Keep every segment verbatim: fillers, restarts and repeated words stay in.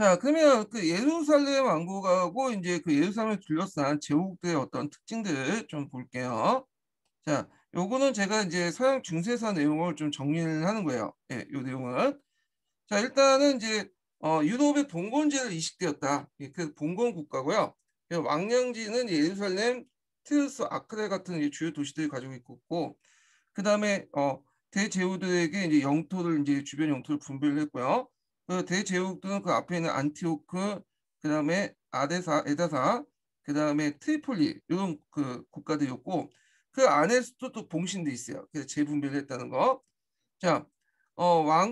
자, 그러면 그 예루살렘 왕국하고 이제 그 예루살렘을 둘러싼 제국들의 어떤 특징들을 좀 볼게요. 자, 요거는 제가 이제 서양 중세사 내용을 좀 정리를 하는 거예요. 예, 요 내용은. 자, 일단은 이제 어, 유럽의 봉건제를 이식되었다. 예, 그 봉건 국가고요. 예, 왕령지는 예루살렘, 티르스, 아크레 같은 이제 주요 도시들이 가지고 있고, 그 다음에 어, 대제후들에게 이제 영토를 이제 주변 영토를 분배를 했고요. 그 대제후들은 그 앞에 있는 안티오크, 그 다음에 아데사, 에다사, 그 다음에 트리폴리 이런 그 국가들이었고, 그 안에서도 또 봉신돼 있어요. 그래서 재분배를 했다는 거. 자, 어,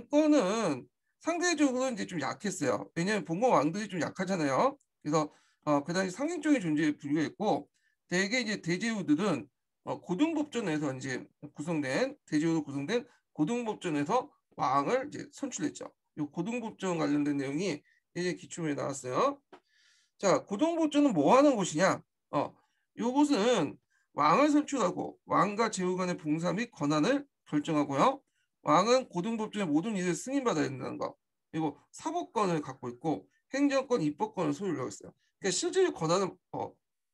왕권은 상대적으로 이제 좀 약했어요. 왜냐하면 봉건 왕들이 좀 약하잖아요. 그래서 어, 그 당시 상징적인 존재에 불과했고, 대개 이제 대제후들은 어, 고등법전에서 이제 구성된 대제후로 구성된 고등법전에서 왕을 이제 선출했죠. 이 고등법전 관련된 내용이 이제 기초에 나왔어요. 자, 고등법전은 뭐 하는 곳이냐? 어, 요것은 왕을 선출하고 왕과 제후 간의 봉사 및 권한을 결정하고요. 왕은 고등법전의 모든 일을 승인받아야 된다는 거. 그리고 사법권을 갖고 있고 행정권, 입법권을 소유하고 있어요. 그러니까 실질적 권한은 어,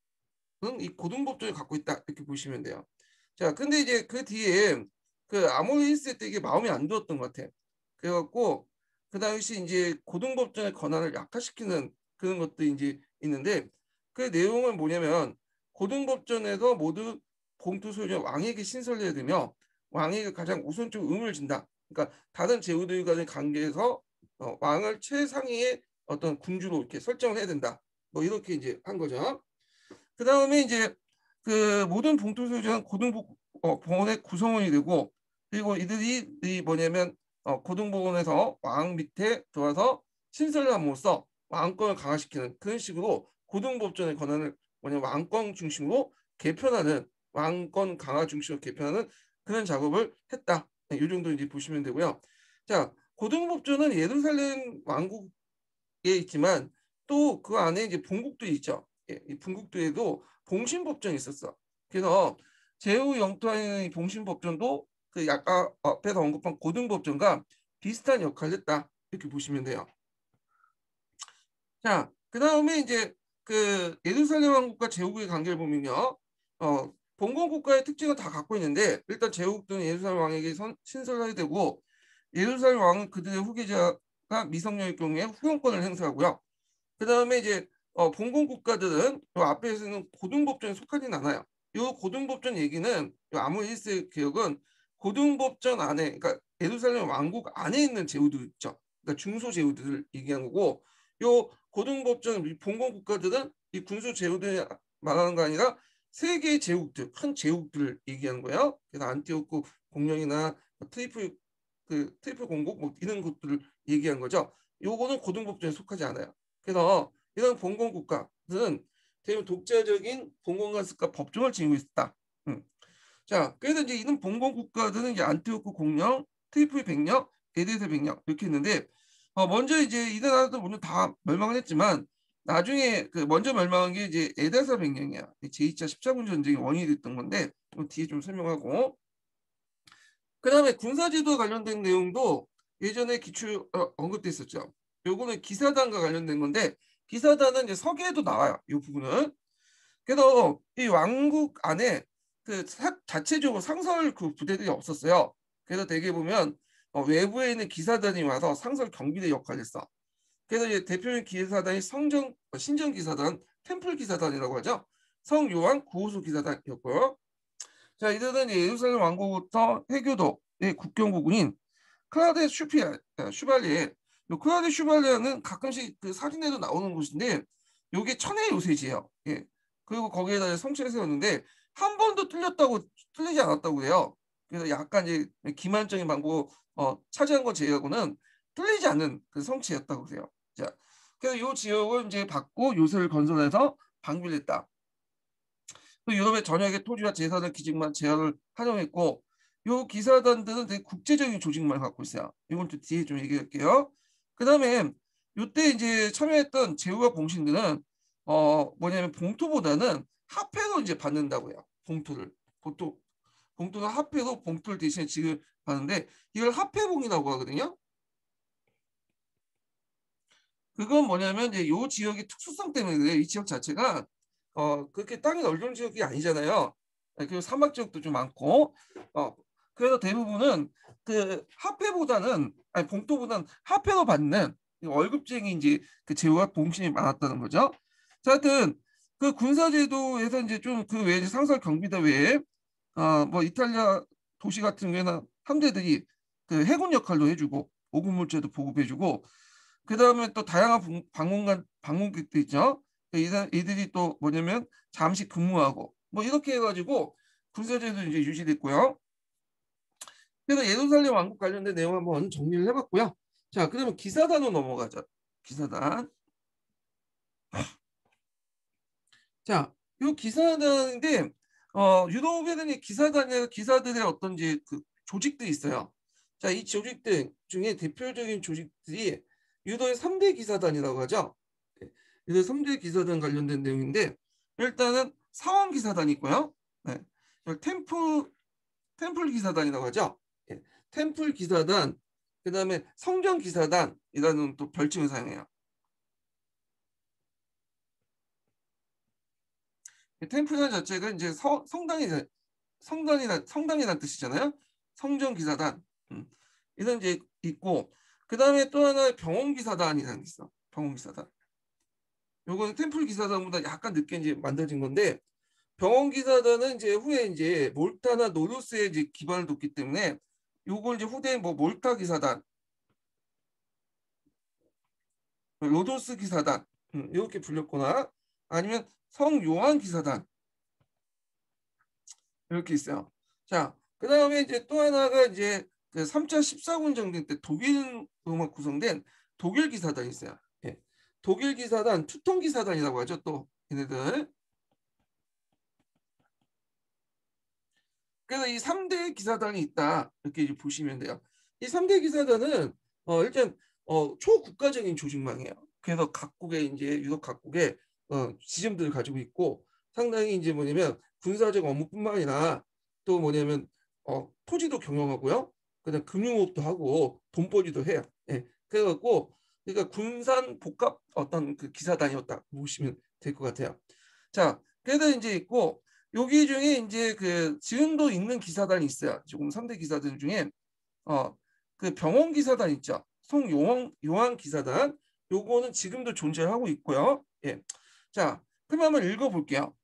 이 고등법전이 갖고 있다 이렇게 보시면 돼요. 자, 근데 이제 그 뒤에 그 아모리스 때 이게 마음에 안 들었던 것 같아. 그래갖고 그 당시 이제 고등법전의 권한을 약화시키는 그런 것도 이제 있는데 그 내용은 뭐냐면 고등법전에서 모두 공투 소유자 왕에게 신설해야 되며 왕에게 가장 우선적 의무를 진다. 그러니까 다른 제후들과의 관계에서 어, 왕을 최상위의 어떤 군주로 이렇게 설정을 해야 된다. 뭐 이렇게 이제 한 거죠. 그 다음에 이제 그 모든 봉투 소유자는 고등법원의 구성원이 되고 그리고 이들이 이 뭐냐면 어, 고등법원에서 왕 밑에 들어와서 신설을 함으로써 왕권을 강화시키는 그런 식으로 고등법전의 권한을 뭐냐 왕권 중심으로 개편하는 왕권 강화 중심으로 개편하는 그런 작업을 했다. 네, 이 정도 이제 보시면 되고요. 자, 고등법전은 예루살렘 왕국에 있지만 또 그 안에 이제 본국도 있죠. 예, 이 분국도에도 봉신법전이 있었어. 그래서 제후 영토의 봉신법전도 그 아까 앞에서 언급한 고등법전과 비슷한 역할을 했다. 이렇게 보시면 돼요. 자, 그 다음에 이제 그 예루살렘 왕국과 제후국의 관계를 보면요. 어, 봉건 국가의 특징은 다 갖고 있는데 일단 제후국은 예루살렘 왕에게 선, 신설하게 되고 예루살렘 왕은 그들의 후계자가 미성년일 경우에 후원권을 행사하고요. 그 다음에 이제 어, 봉건 국가들은 요 앞에서는 고등법전에 속하진 않아요. 이 고등법전 얘기는 요 아모리스 개혁은 고등법전 안에, 그러니까 예루살렘 왕국 안에 있는 제후들 있죠. 그러니까 중소 제후들을 얘기한 거고, 요 고등법전 봉건 국가들은 이 군소 제후들 말하는 거 아니라 세 개의 제국들, 큰 제국들을 얘기하는 거예요. 그래서 안티오크 공령이나 트리플 그 트리플 공국 뭐 이런 것들을 얘기한 거죠. 요거는 고등법전에 속하지 않아요. 그래서 이런 봉건 국가들은 대부분 독자적인 봉건 간섭과 법정을 지니고 있다. 음. 자, 그래서 이제 이런 봉건 국가들은 이제 안티오크 공령, 트리플 백령, 에데스 백령 이렇게 있는데 어, 먼저 이제 이 나라도 물론 다 멸망을 했지만 나중에 그 먼저 멸망한 게 이제 에데사 백령이야. 제이 차 십자군 전쟁의 원인이 됐던 건데 뒤에 좀 설명하고 그 다음에 군사지도 관련된 내용도 예전에 기출 어, 언급됐었죠. 요거는 기사단과 관련된 건데 기사단은 이제 서기에도 나와요. 이 부분은. 그래서 이 왕국 안에 그 사, 자체적으로 상설 그 부대들이 없었어요. 그래서 대개 보면 어, 외부에 있는 기사단이 와서 상설 경비대 역할을 했어. 그래서 이제 대표적인 기사단이 성정 어, 신정 기사단, 템플 기사단이라고 하죠. 성 요한 구호수 기사단이었고요. 자, 이들은 예루살렘 왕국부터 해교도의 국경부군인 클라우데 슈피아, 아, 슈발리에 요 클라우데 슈발리아는 가끔씩 그 사진에도 나오는 곳인데 요게 천의 요새지예요. 예. 그리고 거기에다 성체를 세웠는데 한 번도 뚫렸다고 뚫리지 않았다고 해요. 그래서 약간 이제 기만적인 방법 어, 차지한 거 제외하고는 뚫리지 않는 그 성체였다고 해요. 자, 그래서 요 지역을 이제 받고 요새를 건설해서 방비를 했다. 또 유럽의 전역의 토지와 재산을 기증만 제한을 활용했고 요 기사단들은 되게 국제적인 조직만 갖고 있어요. 이건 또 뒤에 좀 얘기할게요. 그 다음에 요때 이제 참여했던 제후와 봉신들은 어 뭐냐면 봉투보다는 화폐로 이제 받는다고요. 봉투를 보통 봉투는 화폐로 봉투를 대신에 지급하는데 이걸 화폐봉이라고 하거든요. 그건 뭐냐면 이제 요 지역의 특수성 때문에 그래요. 이 지역 자체가 어 그렇게 땅이 넓은 지역이 아니잖아요. 예, 그리고 사막 지역도 좀 많고 어 그래서 대부분은 그 화폐보다는 아니 봉토보다는 화폐로 받는 이 월급쟁이 인제 그 제후와 봉신이 많았다는 거죠. 자 하여튼 그 군사제도에서 인제 좀 그 외에 상설 경비대 외에 어 뭐 이탈리아 도시 같은 경우에는 함대들이 그 해군 역할도 해 주고 보급물자도 보급해 주고 그다음에 또 다양한 방 방문관 방문객들 있죠. 이사 이들이 또 뭐냐면 잠시 근무하고 뭐 이렇게 해 가지고 군사제도 이제 유지됐고요. 그래서 예루살렘 왕국 관련된 내용 한번 정리를 해 봤고요. 자 그러면 기사단으로 넘어가죠. 기사단. 자 요 기사단인데 어 유럽에는 이 기사단이나 기사들의 어떤 이제 그 조직들이 있어요. 자 이 조직들 중에 대표적인 조직들이 유도의 삼 대 기사단이라고 하죠. 예. 유도의 삼 대 기사단 관련된 내용인데 일단은 사원 기사단이 있고요. 네. 그리고 템플 템플 기사단이라고 하죠. 예. 템플 기사단, 그다음에 성전 기사단이라는 또 별칭을 사용해요. 템플이라는 자체가 이제 서, 성당이 성당이란 성당이란 뜻이잖아요. 성전 기사단. 음. 이런 이제 있고 그다음에 또 하나 병원 기사단이라는 게 있어. 병원 기사단. 요거는 템플 기사단보다 약간 늦게 이제 만들어진 건데 병원 기사단은 이제 후에 이제 몰타나 노르스에 이제 기반을 뒀기 때문에 요걸 이제 후대 뭐 몰타 기사단, 로도스 기사단 음, 이렇게 불렸거나 아니면 성요한 기사단 이렇게 있어요. 자, 그다음에 이제 또 하나가 이제 그 삼 차 십사 군 전쟁 때 독일로만 구성된 독일 기사단이 있어요. 예. 독일 기사단, 투통 기사단이라고 하죠. 또 얘네들. 그래서 이 삼 대 기사단이 있다. 이렇게 이제 보시면 돼요. 이 삼 대 기사단은 어 일단 어 초국가적인 조직망이에요. 그래서 각국의 이제 유럽 각국의 어 지점들을 가지고 있고 상당히 이제 뭐냐면 군사적 업무뿐만 아니라 또 뭐냐면 어 토지도 경영하고요. 그다음 금융업도 하고 돈벌이도 해요. 예. 그래 갖고 그러니까 군산 복합 어떤 그 기사단이었다 보시면 될 것 같아요. 자, 그래서 이제 있고 여기 중에 이제 그 지금도 있는 기사단이 있어요. 지금 삼 대 기사단 중에 어 그 병원 기사단 있죠. 송요한 요한 기사단. 요거는 지금도 존재하고 있고요. 예. 자, 그럼 한번 읽어볼게요.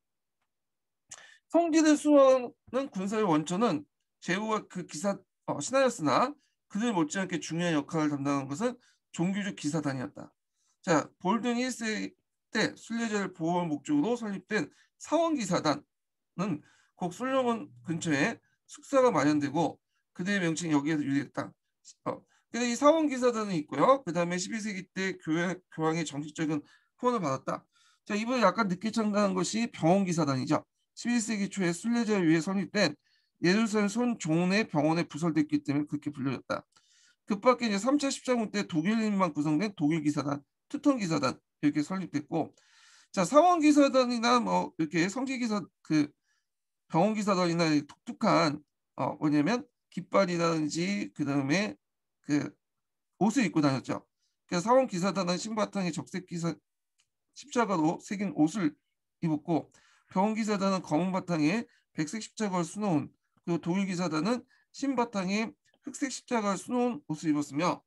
성기대 수호는 군사의 원천은 제후와 그 기사 어, 신하였으나 그들 못지않게 중요한 역할을 담당한 것은 종교적 기사단이었다. 자, 볼든 일 세 때 순례자를 보호할 목적으로 설립된 사원기사단은 곡 솔로몬 근처에 숙사가 마련되고 그들의 명칭이 여기에서 유래했다. 어, 그래서 이 사원기사단은 있고요. 그 다음에 십일 세기 때 교회, 교황의 정식적인 후원을 받았다. 자, 이번에 약간 늦게 창단한 것이 병원기사단이죠. 십일 세기 초에 순례자를 위해 설립된 예루살렘 손종의 병원에 부설됐기 때문에 그렇게 불려졌다. 그 밖에 이제 삼 차 십자군 때 독일인만 구성된 독일기사단, 투턴기사단 이렇게 설립됐고 자 사원기사단이나 뭐 이렇게 성지기사 그 병원기사단이나 독특한 어 뭐냐면 깃발이라든지 그 다음에 그 옷을 입고 다녔죠. 그래서 사원기사단은 신바탕에 적색기사 십자가로 새긴 옷을 입었고 병원기사단은 검은 바탕에 백색 십자가를 수놓은 그리고 독일기사단은 흰 바탕에 흑색 십자가를 수놓은 옷을 입었으며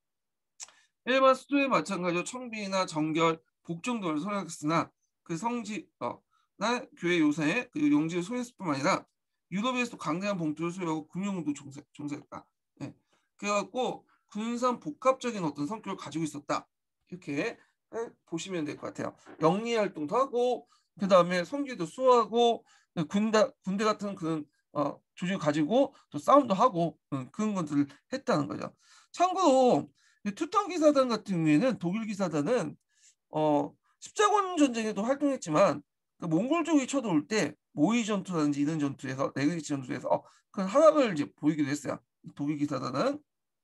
일반 수도에 마찬가지로 청비나 정결, 복종 등을 설약했으나 그 성지 어, 나 교회 요새에 그 용지를 소유했을 뿐만 아니라 유럽에서도 강대한 봉투를 소유하고 금융도 종사, 종사했다. 예. 그래갖고 군산 복합적인 어떤 성격을 가지고 있었다. 이렇게 예, 보시면 될 것 같아요. 영리 활동도 하고 그 다음에 성지도 수호하고 군대 군대 같은 그런 어, 조직을 가지고 또 싸움도 하고 음, 그런 것들을 했다는 거죠. 참고로 투탕 기사단 같은 경우에는 독일 기사단은 어 십자군 전쟁에도 활동했지만 그 몽골족이 쳐들어올 때 모의 전투라든지 이런 전투에서 레그리치 전투에서 어, 그 하락을 이제 보이기도 했어요. 독일 기사단은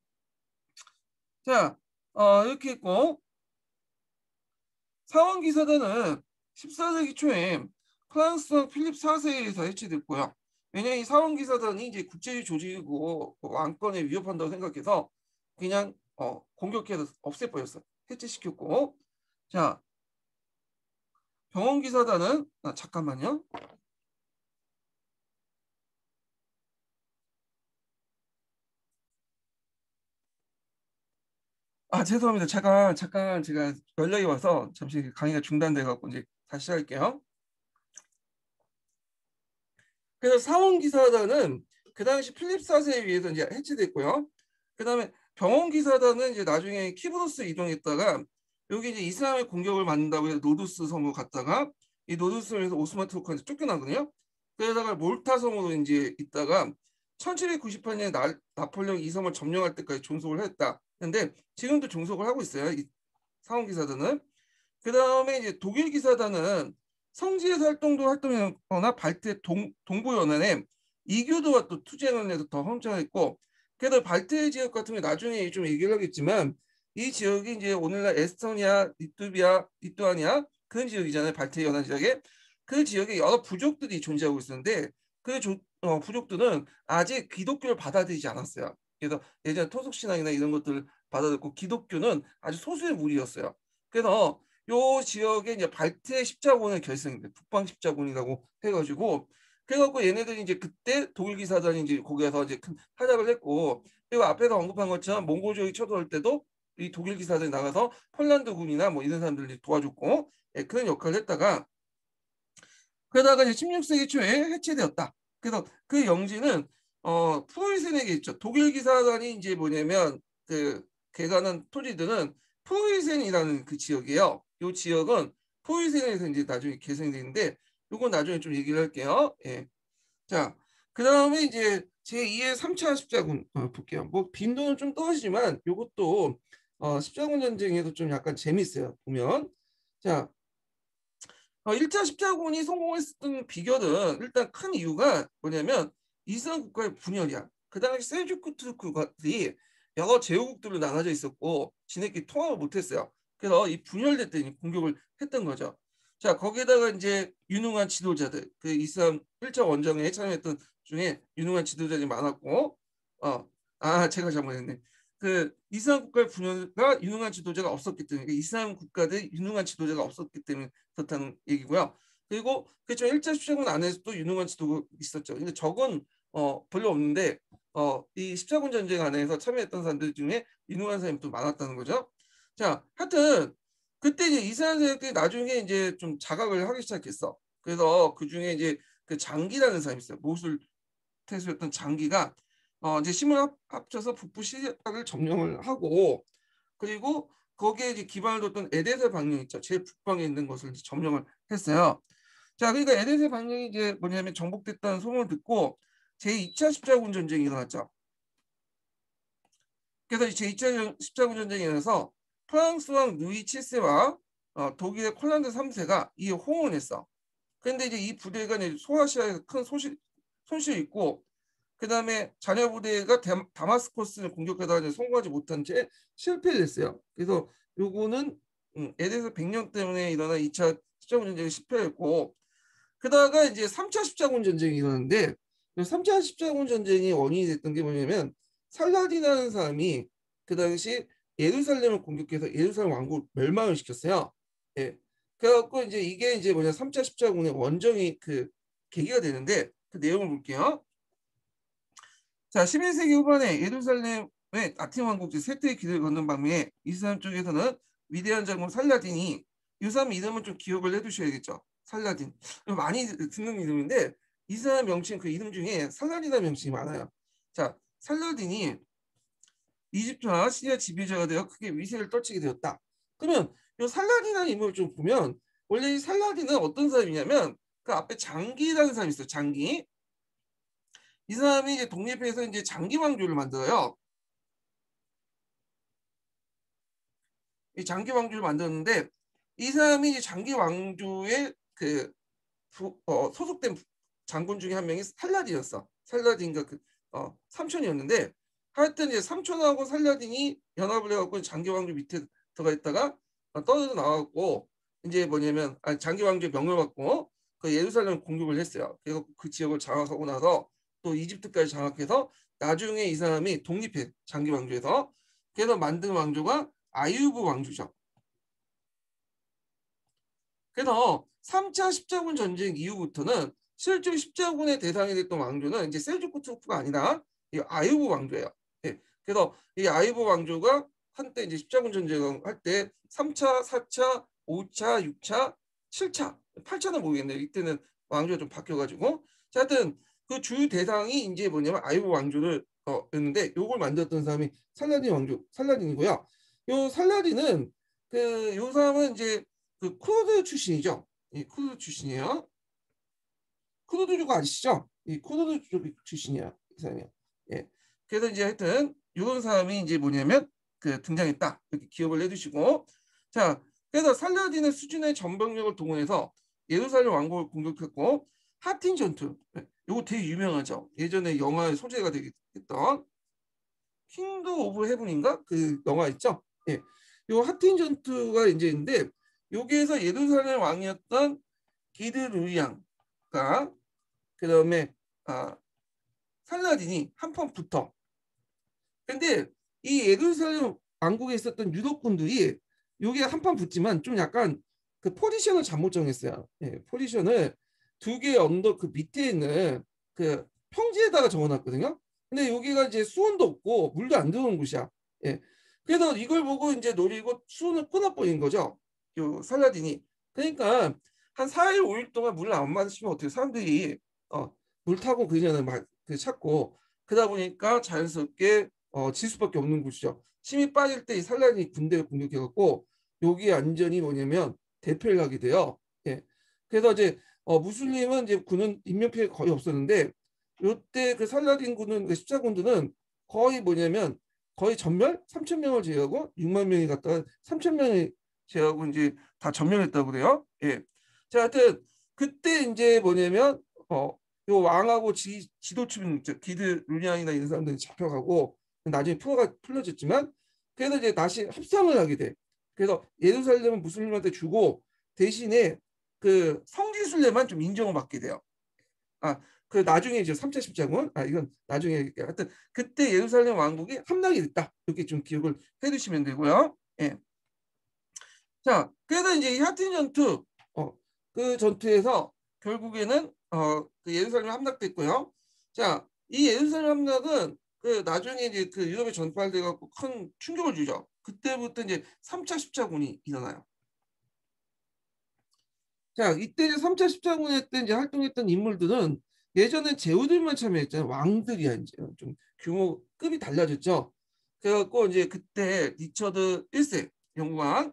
자 어, 이렇게 했고 사원 기사단은 십사 세기 초에 프랑스 왕 필립 사 세에 의해서 해체됐고요. 왜냐하면 이 사원 기사단이 이제 국제주의 조직이고 왕권에 위협한다고 생각해서 그냥 어, 공격해서 없애버렸어요. 해체시켰고, 자 병원기사단은 아, 잠깐만요. 아 죄송합니다. 잠깐 잠깐 제가 연락이 와서 잠시 강의가 중단돼 갖고 이제 다시 시작할게요. 그래서 사원기사단은 그 당시 필립 사 세에 의해서 이제 해체됐고요. 그다음에 병원기사단은 이제 나중에 키브로스 이동했다가 여기 이제 이슬람의 공격을 받는다고 해서 노두스 섬으로 갔다가 이 노두스 섬에서 오스만 투르크한테 쫓겨나거든요. 그러다가 몰타 섬으로 이제 있다가 천칠백구십팔 년에 나, 나폴레옹 이 섬을 점령할 때까지 종속을 했다. 근데 지금도 종속을 하고 있어요. 이 사원기사단은. 그다음에 이제 독일 기사단은 성지에서 활동도 활동하거나 발트 동, 동부연안에 이교도와 또 투쟁을 해서 더 성장했고, 그래도 발트 지역 같은 게 나중에 좀 얘기를 하겠지만 이 지역이 이제 오늘날 에스토니아, 리투비아, 리투아니아 그런 지역이잖아요. 발트 연안 지역에 그 지역에 여러 부족들이 존재하고 있었는데 그 조, 어, 부족들은 아직 기독교를 받아들이지 않았어요. 그래서 예전 토속 신앙이나 이런 것들을 받아들였고 기독교는 아주 소수의 무리였어요. 그래서 요 지역에 이제 발트해 십자군을 결성했는데 북방 십자군이라고 해가지고 그래갖고 얘네들이 이제 그때 독일 기사단이 이제 거기에서 이제 큰 활약을 했고, 그리고 앞에서 언급한 것처럼 몽골족이 쳐들어올 때도 이 독일 기사단이 나가서 폴란드군이나 뭐 이런 사람들이 도와줬고, 예, 그런 역할을 했다가 그러다가 이제 십육 세기 초에 해체되었다. 그래서 그 영지는 어 프로이센에게 있죠. 독일 기사단이 이제 뭐냐면 그 개간한 토지들은 프로이센이라는 그 지역이에요. 이 지역은 프로이센에서 이제 나중에 개성되는데 이건 나중에 좀 얘기를 할게요. 예. 자, 그 다음에 이제 제이의 삼 차 십자군 어, 볼게요. 뭐 빈도는 좀 떨어지지만 이것도 어, 십자군 전쟁에도 좀 약간 재밌어요. 보면 자, 어, 일 차 십자군이 성공했던 비결은 일단 큰 이유가 뭐냐면 이슬람 국가의 분열이야. 그 당시 셀주크 투르크들이 여러 제후국들로 나눠져 있었고 지네끼리 통합을 못했어요. 그래서 이 분열됐더니 공격을 했던 거죠. 자, 거기에다가 이제 유능한 지도자들, 그 이슬람 일 차 원정에 참여했던 중에 유능한 지도자들이 많았고, 어, 아, 제가 잘못했네. 그 이슬람 국가의 분열과 유능한 지도자가 없었기 때문에, 그러니까 이슬람 국가들 유능한 지도자가 없었기 때문에 그렇다는 얘기고요. 그리고 그렇죠. 일 차 십자군 안에서도 유능한 지도가 있었죠. 근데 적은 어, 별로 없는데 어, 이 십자군 전쟁 안에서 참여했던 사람들 중에 유능한 사람이 또 많았다는 거죠. 자, 하여튼 그때 이제 이스라엘 세력들이 나중에 이제 좀 자각을 하기 시작했어. 그래서 그 중에 이제 그 장기라는 사람이 있어요. 모술 태수였던 장기가 어, 이제 힘을 합, 합쳐서 북부 시리아를 점령을 하고, 그리고 거기에 이제 기반을 뒀던 에데스 방령 있죠. 제일 북방에 있는 것을 이제 점령을 했어요. 자, 그러니까 에데스 방령이 이제 뭐냐면 정복됐다는 소문을 듣고 제이 차 십자군 전쟁이 일어났죠. 그래서 제이 차 십자군 전쟁에 일어나서 프랑스 왕 루이 칠 세와 어, 독일의 콜란드 삼 세가 이에 호응을 했어. 그런데 이제 이 부대가 이제 소아시아에서 큰 소실, 손실이 있고, 그 다음에 자녀 부대가 데, 다마스커스를 공격하다가 성공하지 못한 채 실패를 했어요. 그래서 요거는 음, 에데스 백령 때문에 일어난 이 차 십자군 전쟁이 실패했고, 그다가 이제 삼 차 십자군 전쟁이 일어났는데 삼 차 십자군 전쟁이 원인이 됐던 게 뭐냐면 살라딘이라는 사람이 그 당시 예루살렘을 공격해서 예루살렘 왕국을 멸망을 시켰어요. 예. 그래갖고 이제 이게 이제 뭐냐 삼 차 십자군의 원정이 그 계기가 되는데 그 내용을 볼게요. 자, 십일 세기 후반에 예루살렘의 아팀 왕국제 세트의 길을 걷는 밤에 이슬람 쪽에서는 위대한 장군 살라딘이 이 사람 이름은 좀 기억을 해두셔야겠죠. 살라딘. 많이 듣는 이름인데 이슬람 명칭 그 이름 중에 살라딘이라는 명칭이 많아요. 자, 살라딘이 이집트와 시리아 지배자가 되어 크게 위세를 떨치게 되었다. 그러면 이 살라딘이라는 인물을 좀 보면 원래 이 살라딘은 어떤 사람이냐면 그 앞에 장기라는 사람이 있어요. 장기. 이 사람이 이제 독립해서 이제 장기 왕조를 만들어요. 이 장기 왕조를 만들었는데 이 사람이 이제 장기 왕조의 그 부, 어, 소속된 장군 중에 한 명이 살라딘이었어. 살라딘과 그 어, 삼촌이었는데 하여튼 이제 삼촌하고 살라딘이 연합을 해갖고 장기 왕조 밑에 들어가 있다가 떨어져 나왔고 이제 뭐냐면 아니, 장기 왕조의 명령을 받고 그 예루살렘 공격을 했어요. 그래서 그 지역을 장악하고 나서 또 이집트까지 장악해서 나중에 이 사람이 독립해 장기 왕조에서. 그래서 만든 왕조가 아유브 왕조죠. 그래서 삼 차 십자군 전쟁 이후부터는 실제 십자군의 대상이 됐던 왕조는 이제 셀주크 투르크가 아니라 이 아유브 왕조예요. 예. 그래서 이 아유브 왕조가 한때 이제 십자군 전쟁을 할 때 삼 차, 사 차, 오 차, 육 차, 칠 차, 팔 차는 모르겠네요. 이때는 왕조가 좀 바뀌어가지고. 자, 하여튼 그 주 대상이 이제 뭐냐면 아유브 왕조를 어, 였는데 요걸 만들었던 사람이 살라딘 왕조, 살라딘이고요. 요 살라딘은 그 요 사람은 이제 그 쿠르드 출신이죠. 이 쿠르드 출신이에요. 쿠르드족 아시죠? 이 쿠르드족 출신이야, 이 사람이야. 예. 그래서 이제 하여튼 이런 사람이 이제 뭐냐면 그 등장했다. 이렇게 기억을 해두시고, 자, 그래서 살라딘의 수준의 전병력을 동원해서 예루살렘 왕국을 공격했고 하틴 전투. 이거 되게 유명하죠. 예전에 영화의 소재가 되겠던 킹드 오브 헤븐인가 그 영화 있죠. 예. 요 하틴 전투가 이제 있는데 여기에서 예루살렘 왕이었던 기드루이앙과 그다음에 아, 살라딘이 한판 붙어. 근데 이 예루살렘 왕국에 있었던 유독군들이 여기에 한판 붙지만 좀 약간 그 포지션을 잘못 정했어요. 예, 포지션을 두 개의 언덕 그 밑에 있는 그 평지에다가 적어놨거든요. 근데 여기가 이제 수온도 없고 물도 안 들어오는 곳이야. 예. 그래서 이걸 보고 이제 노리고 수온을 끊어버린 거죠. 요 살라딘이. 그러니까 한 사 일, 오 일 동안 물을 안 마시면 어떻게 사람들이 어, 물 타고 그냥 막 그 찾고 그러다 보니까 자연스럽게 어, 질 수밖에 없는 곳이죠. 힘이 빠질 때 이 살라딘이 군대를 공격해갖고 여기 안전이 뭐냐면 대패를 하게 돼요. 예. 그래서 이제 어, 무슬림은 이제 군은 인명 피해 거의 없었는데 요때 그 살라딘 군은 그 십자군들은 거의 뭐냐면 거의 전멸 삼천 명을 제외하고 육만 명이 갔다가 삼천 명이 제외하고 이제 다 전멸했다고 그래요. 예. 자, 하여튼 그때 이제 뭐냐면 어, 요 왕하고 지, 지도층 기드 루리안이나 이런 사람들이 잡혀가고 나중에 풀어가 풀려졌지만 그래서 이제 다시 합상을 하게 돼. 그래서 예루살렘은 무슬림한테 주고 대신에 그 성지순례만 좀 인정을 받게 돼요. 아, 그 나중에 이제 삼 차 십자군, 아 이건 나중에 하여튼 그때 예루살렘 왕국이 함락이 됐다. 이렇게 좀 기억을 해두시면 되고요. 예. 자, 그래서 이제 이 하틴 전투, 어, 그 전투에서 결국에는 어, 그 예루살렘 함락됐고요. 자, 이 예루살렘 함락은 그 나중에 이제 그 유럽에 전파돼 갖고 큰 충격을 주죠. 그때부터 이제 삼 차 십자군이 일어나요. 자, 이때 이제 삼 차 십자군에 때 이제 활동했던 인물들은 예전엔 제후들만 참여했잖아요. 왕들이야 이제 좀 규모 급이 달라졌죠. 그래갖고 이제 그때 리처드 일 세 영국 왕,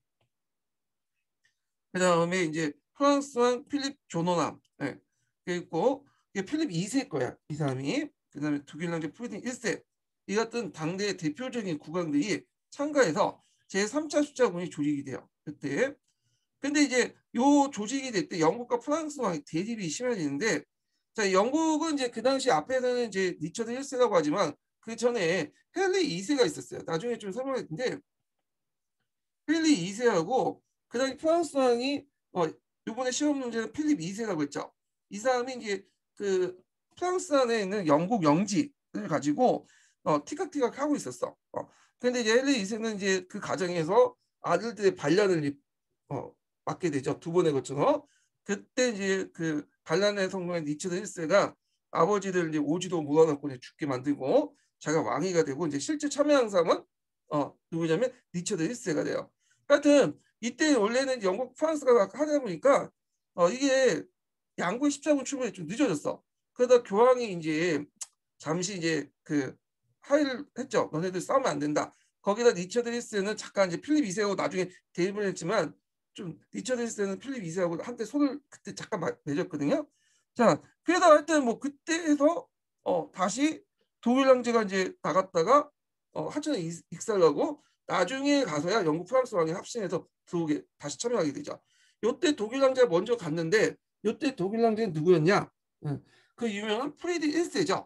그 다음에 이제 프랑스 왕 필립 조노남, 예. 그리고 이게 필립 이 세 거야 이 사람이. 그 다음에 독일 왕제 프리드리히 일 세 이 같은 당대의 대표적인 국왕들이 참가해서 제삼 차 십자군이 조직이 돼요 그때. 근데 이제 요 조직이 될 때 영국과 프랑스 왕이 대립이 심해지는데, 자, 영국은 이제 그 당시 앞에서는 이제 리처드 일 세라고 하지만 그 전에 헨리 이 세가 있었어요. 나중에 좀 설명했는데 헨리 이 세하고 그다음에 프랑스 왕이 어 이번에 시험 문제는 필립 이 세라고 했죠. 이 사람이 이제 그 프랑스 안에 있는 영국 영지를 가지고 어 티격태격 하고 있었어. 어 근데 이제 헨리 이 세는 이제 그 가정에서 아들들의 반란을 어 맡게 되죠. 두 번에 걸쳐서. 그때 이제 그 반란에 성공한 리처드 일 세가 아버지들 이제 오지도 몰아넣고 이제 죽게 만들고 자기가 왕위가 되고 이제 실제 참여한 사람은 어 누구냐면 리처드 일 세가 돼요. 하여튼 이때 원래는 영국 프랑스가 하다 보니까 어 이게 양국의 십자군 출범이 좀 늦어졌어. 그러다 교황이 이제 잠시 이제 그 하의를 했죠. 너네들 싸우면 안 된다. 거기다 리처드 일 세는 잠깐 이제 필립 이 세하고 나중에 대립을 했지만 좀 리처드 일 세는 필립 이 세하고 한때 손을 그때 잠깐 맺었거든요. 자, 그래서 하여튼 뭐 그때 해서 어 다시 독일 황제가 이제 나갔다가 어 하천에 익살하고 나중에 가서야 영국 프랑스 왕이 합신해서 들어오게 다시 참여하게 되죠. 요때 독일 황제가 먼저 갔는데 요때 독일 황제는 누구였냐? 그 유명한 프리드 일 세죠.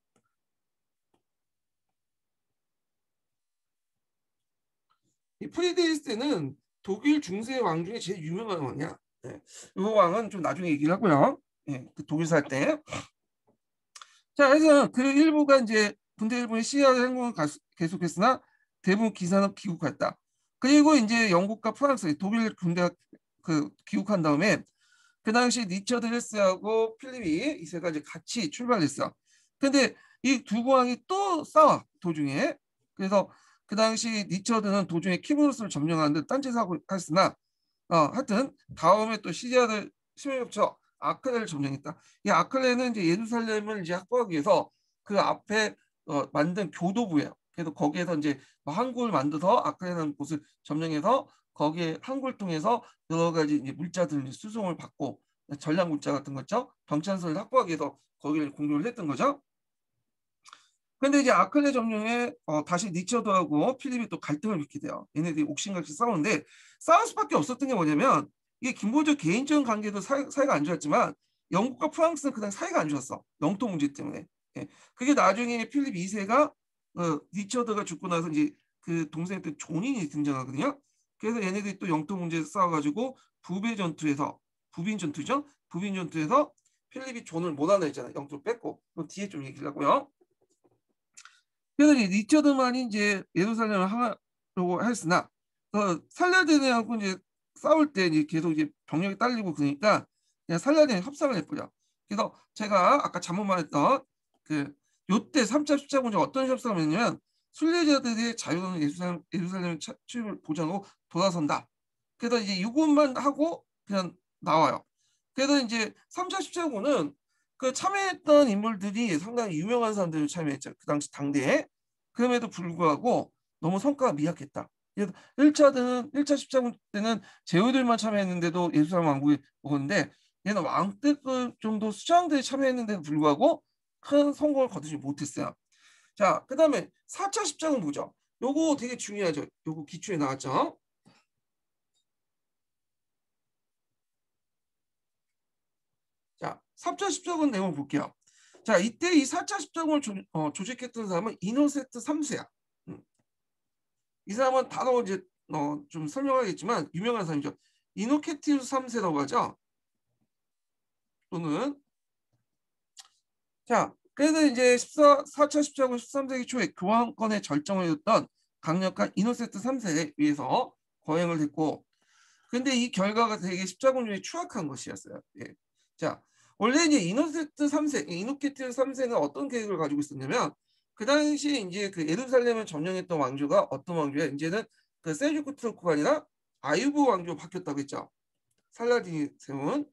이 프리드 일 세는 독일 중세 왕 중에 제일 유명한 왕이야. 네. 이 왕은 좀 나중에 얘기를 하고요. 네, 그 독일 살 때. 자, 그래서 그 일부가 이제 군대 일부의 시리아 행군을 계속했으나 대부분 기산업 귀국했다. 그리고 이제 영국과 프랑스, 독일 군대가 그 귀국한 다음에 그 당시 리처드 헬스하고 필립이 이 세 가지 같이 출발했어. 근데 이 두 공항이 또 싸워 도중에. 그래서 그 당시 리처드는 도중에 키브로스를 점령하는데 딴짓을 하고 했으나 어 하여튼 다음에 또 시리아를 힘을 합쳐 아클레를 점령했다. 이 아클레는 이제 예루살렘을 이제 확보하기 위해서 그 앞에 어, 만든 교도부예요. 그래서 거기에서 이제 항구를 만들어서 아클레라는 곳을 점령해서 거기에 항구를 통해서 여러 가지 이제 물자들 수송을 받고 전략 물자 같은 거 있죠. 병찬서를 확보하기 위해서 거기를 공격을 했던 거죠. 근데 이제 아클레 점령에 어, 다시 리처드하고 필립이 또 갈등을 빚게 돼요. 얘네들이 옥신각신 싸우는데 싸울 수밖에 없었던 게 뭐냐면 이게 기본적 개인적인 관계도 사이, 사이가 안 좋았지만 영국과 프랑스는 그냥 사이가 안 좋았어. 영토 문제 때문에. 예. 그게 나중에 필립 이 세가 어, 리처드가 죽고 나서 이제 그 동생한테 존이 등장하거든요. 그래서 얘네들이 또 영토 문제에서 싸워가지고 부배 전투에서 부빈 전투죠. 부빈 전투에서 필립이 존을 몰아내잖아요. 영토를 뺏고. 그럼 뒤에 좀 얘기를 하고요. 그래서 리처드만이 이제 예루살렘을 하려고 했으나 어, 살라딘하고 이제 싸울 때 이제 계속 이제 병력이 딸리고 그러니까 그냥 살라딘이 협상을 해버려. 그래서 제가 아까 잘못 말했던 그 요때 삼 차 십자군이 어떤 협상을 했냐면 순례자들의 자유로운 예루살렘 예루살렘 출입을 보장하고 돌아선다. 그래서 이제 이것만 하고 그냥 나와요. 그래서 이제 삼 차 십자군은 그 참여했던 인물들이 상당히 유명한 사람들이 참여했죠. 그 당시 당대에. 그럼에도 불구하고 너무 성과가 미약했다. 그래서 일 차는 일 차 십자군 때는 제후들만 참여했는데도 예루살렘 왕국이 오는데 얘는 왕들 정도 수장들이 참여했는데도 불구하고 큰 성공을 거두지 못했어요. 자, 그다음에 사 차 십자군 보죠. 요거 되게 중요하죠. 요거 기초에 나왔죠. 자, 삼 차 십자군 내용을 볼게요. 자, 이때 이 사 차 십자군을 조, 어, 조직했던 사람은 이노세트 삼 세야. 음. 이 사람은 단어 이제 어, 좀 설명하겠지만 유명한 사람이죠. 이노케티우스 삼 세라고 하죠. 또는 자, 그래서 이제 십사, 사 차 십자군 십삼 세기 초에 교황권의 절정을 이뤘던 강력한 이노세트 삼 세에 의해서 거행을 했고, 근데 이 결과가 되게 십자군 중에 추악한 것이었어요. 예. 자, 원래 이제 이노세트 삼 세, 이노케티우스 삼 세는 어떤 계획을 가지고 있었냐면, 그 당시 이제 그 예루살렘을 점령했던 왕조가 어떤 왕조야? 이제는 그 셀주크 투르크가 아니라 아유브 왕조로 바뀌었다고 했죠. 살라딘이 세운.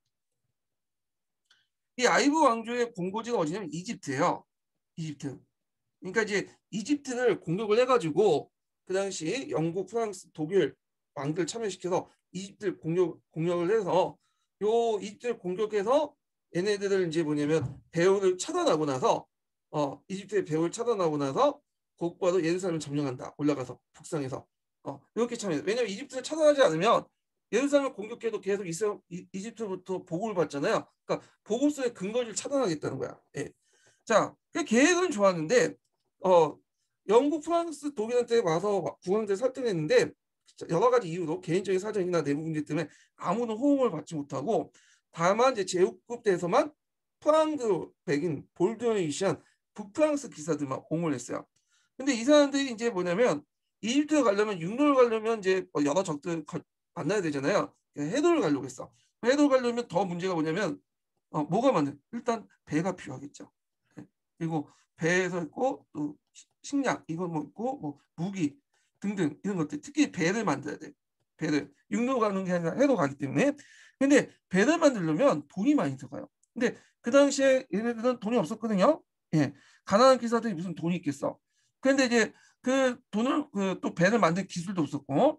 이 아이브 왕조의 본고지가 어디냐면 이집트예요. 이집트. 그러니까 이제 이집트를 공격을 해가지고 그 당시 영국, 프랑스, 독일 왕들 참여시켜서 이집트를 공격 공격을 해서 요 이집트를 공격해서 얘네들을 이제 뭐냐면 배후를 차단하고 나서 어 이집트의 배후를 차단하고 나서 곧바로 예루살렘을 점령한다. 올라가서 북상해서 어 이렇게 참여. 왜냐면 이집트를 차단하지 않으면 예루살렘을 공격해도 계속 이스라엘, 이, 이집트부터 보급을 받잖아요. 그러니까 보급소의 근거를 차단하겠다는 거야. 예. 자, 그 계획은 좋았는데 어 영국, 프랑스, 독일한테 와서 국왕들 설득했는데 여러 가지 이유로 개인적인 사정이나 내부 문제 때문에 아무도 호응을 받지 못하고 다만 이제 제후급 때에서만 프랑스 백인 볼드어에 위시한 북프랑스 기사들만 호응을 했어요. 근데 이 사람들이 이제 뭐냐면 이집트에 가려면 육로를 가려면 이제 여러 적들 만나야 되잖아요. 해도를 가려고 했어. 해도를 가려면 더 문제가 뭐냐면 어, 뭐가 많은? 일단 배가 필요하겠죠. 그리고 배에서 있고 또 식량 이거 뭐 있고 뭐 무기 등등 이런 것들 특히 배를 만들어야 돼. 배를 육로 가는 게 아니라 해도 가기 때문에. 근데 배를 만들려면 돈이 많이 들어가요. 근데 그 당시에 얘네들은 돈이 없었거든요. 예, 가난한 기사들이 무슨 돈이 있겠어. 그런데 이제 그 돈을 그 또 배를 만들 기술도 없었고.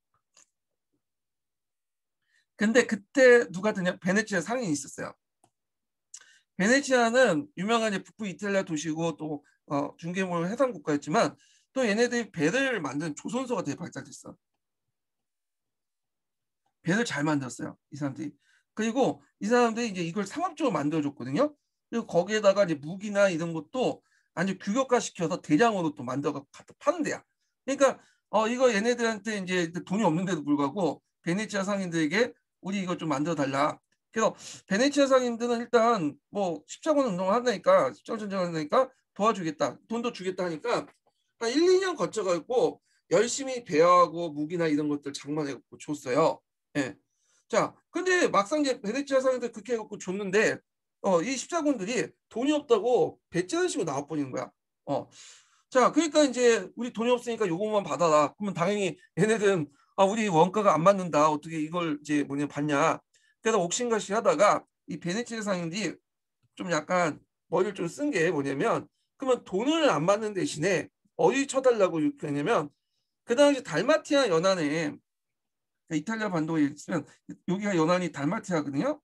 근데 그때 누가 드냐 베네치아 상인이 있었어요. 베네치아는 유명한 북부 이탈리아 도시고 또 어, 중개물 해상 국가였지만 또 얘네들이 배를 만든 조선소가 되게 발달됐어. 배를 잘 만들었어요. 이 사람들이. 그리고 이 사람들이 이제 이걸 상업적으로 만들어줬거든요. 그리고 거기에다가 이제 무기나 이런 것도 아주 규격화 시켜서 대량으로 또 만들어 갖다 파는 데야. 그러니까 어 이거 얘네들한테 이제 돈이 없는데도 불구하고 베네치아 상인들에게 우리 이거 좀 만들어 달라. 그래서 베네치아 상인들은 일단 뭐 십자군 운동을 한다니까 십자군 전쟁을 한다니까 도와주겠다. 돈도 주겠다 하니까 한 일, 이 년 거쳐가지고 열심히 배하고 무기나 이런 것들 장만해 줬어요. 예. 자, 근데 막상 이제 베네치아 상인들 그렇게 해갖고 줬는데 어, 이 십자군들이 돈이 없다고 배째를 치고 나와버리는 거야. 어, 자, 그러니까 이제 우리 돈이 없으니까 요것만 받아라. 그러면 당연히 얘네들은 아, 우리 원가가 안 맞는다. 어떻게 이걸 이제 뭐냐 받냐. 그래서 옥신각신 하다가 이 베네치아 상인들이 좀 약간 머리를 좀 쓴 게 뭐냐면 그러면 돈을 안 받는 대신에 어디 쳐달라고 이렇게 하냐면 그 당시 달마티아 연안에 이탈리아 반도에 있으면 여기가 연안이 달마티아거든요.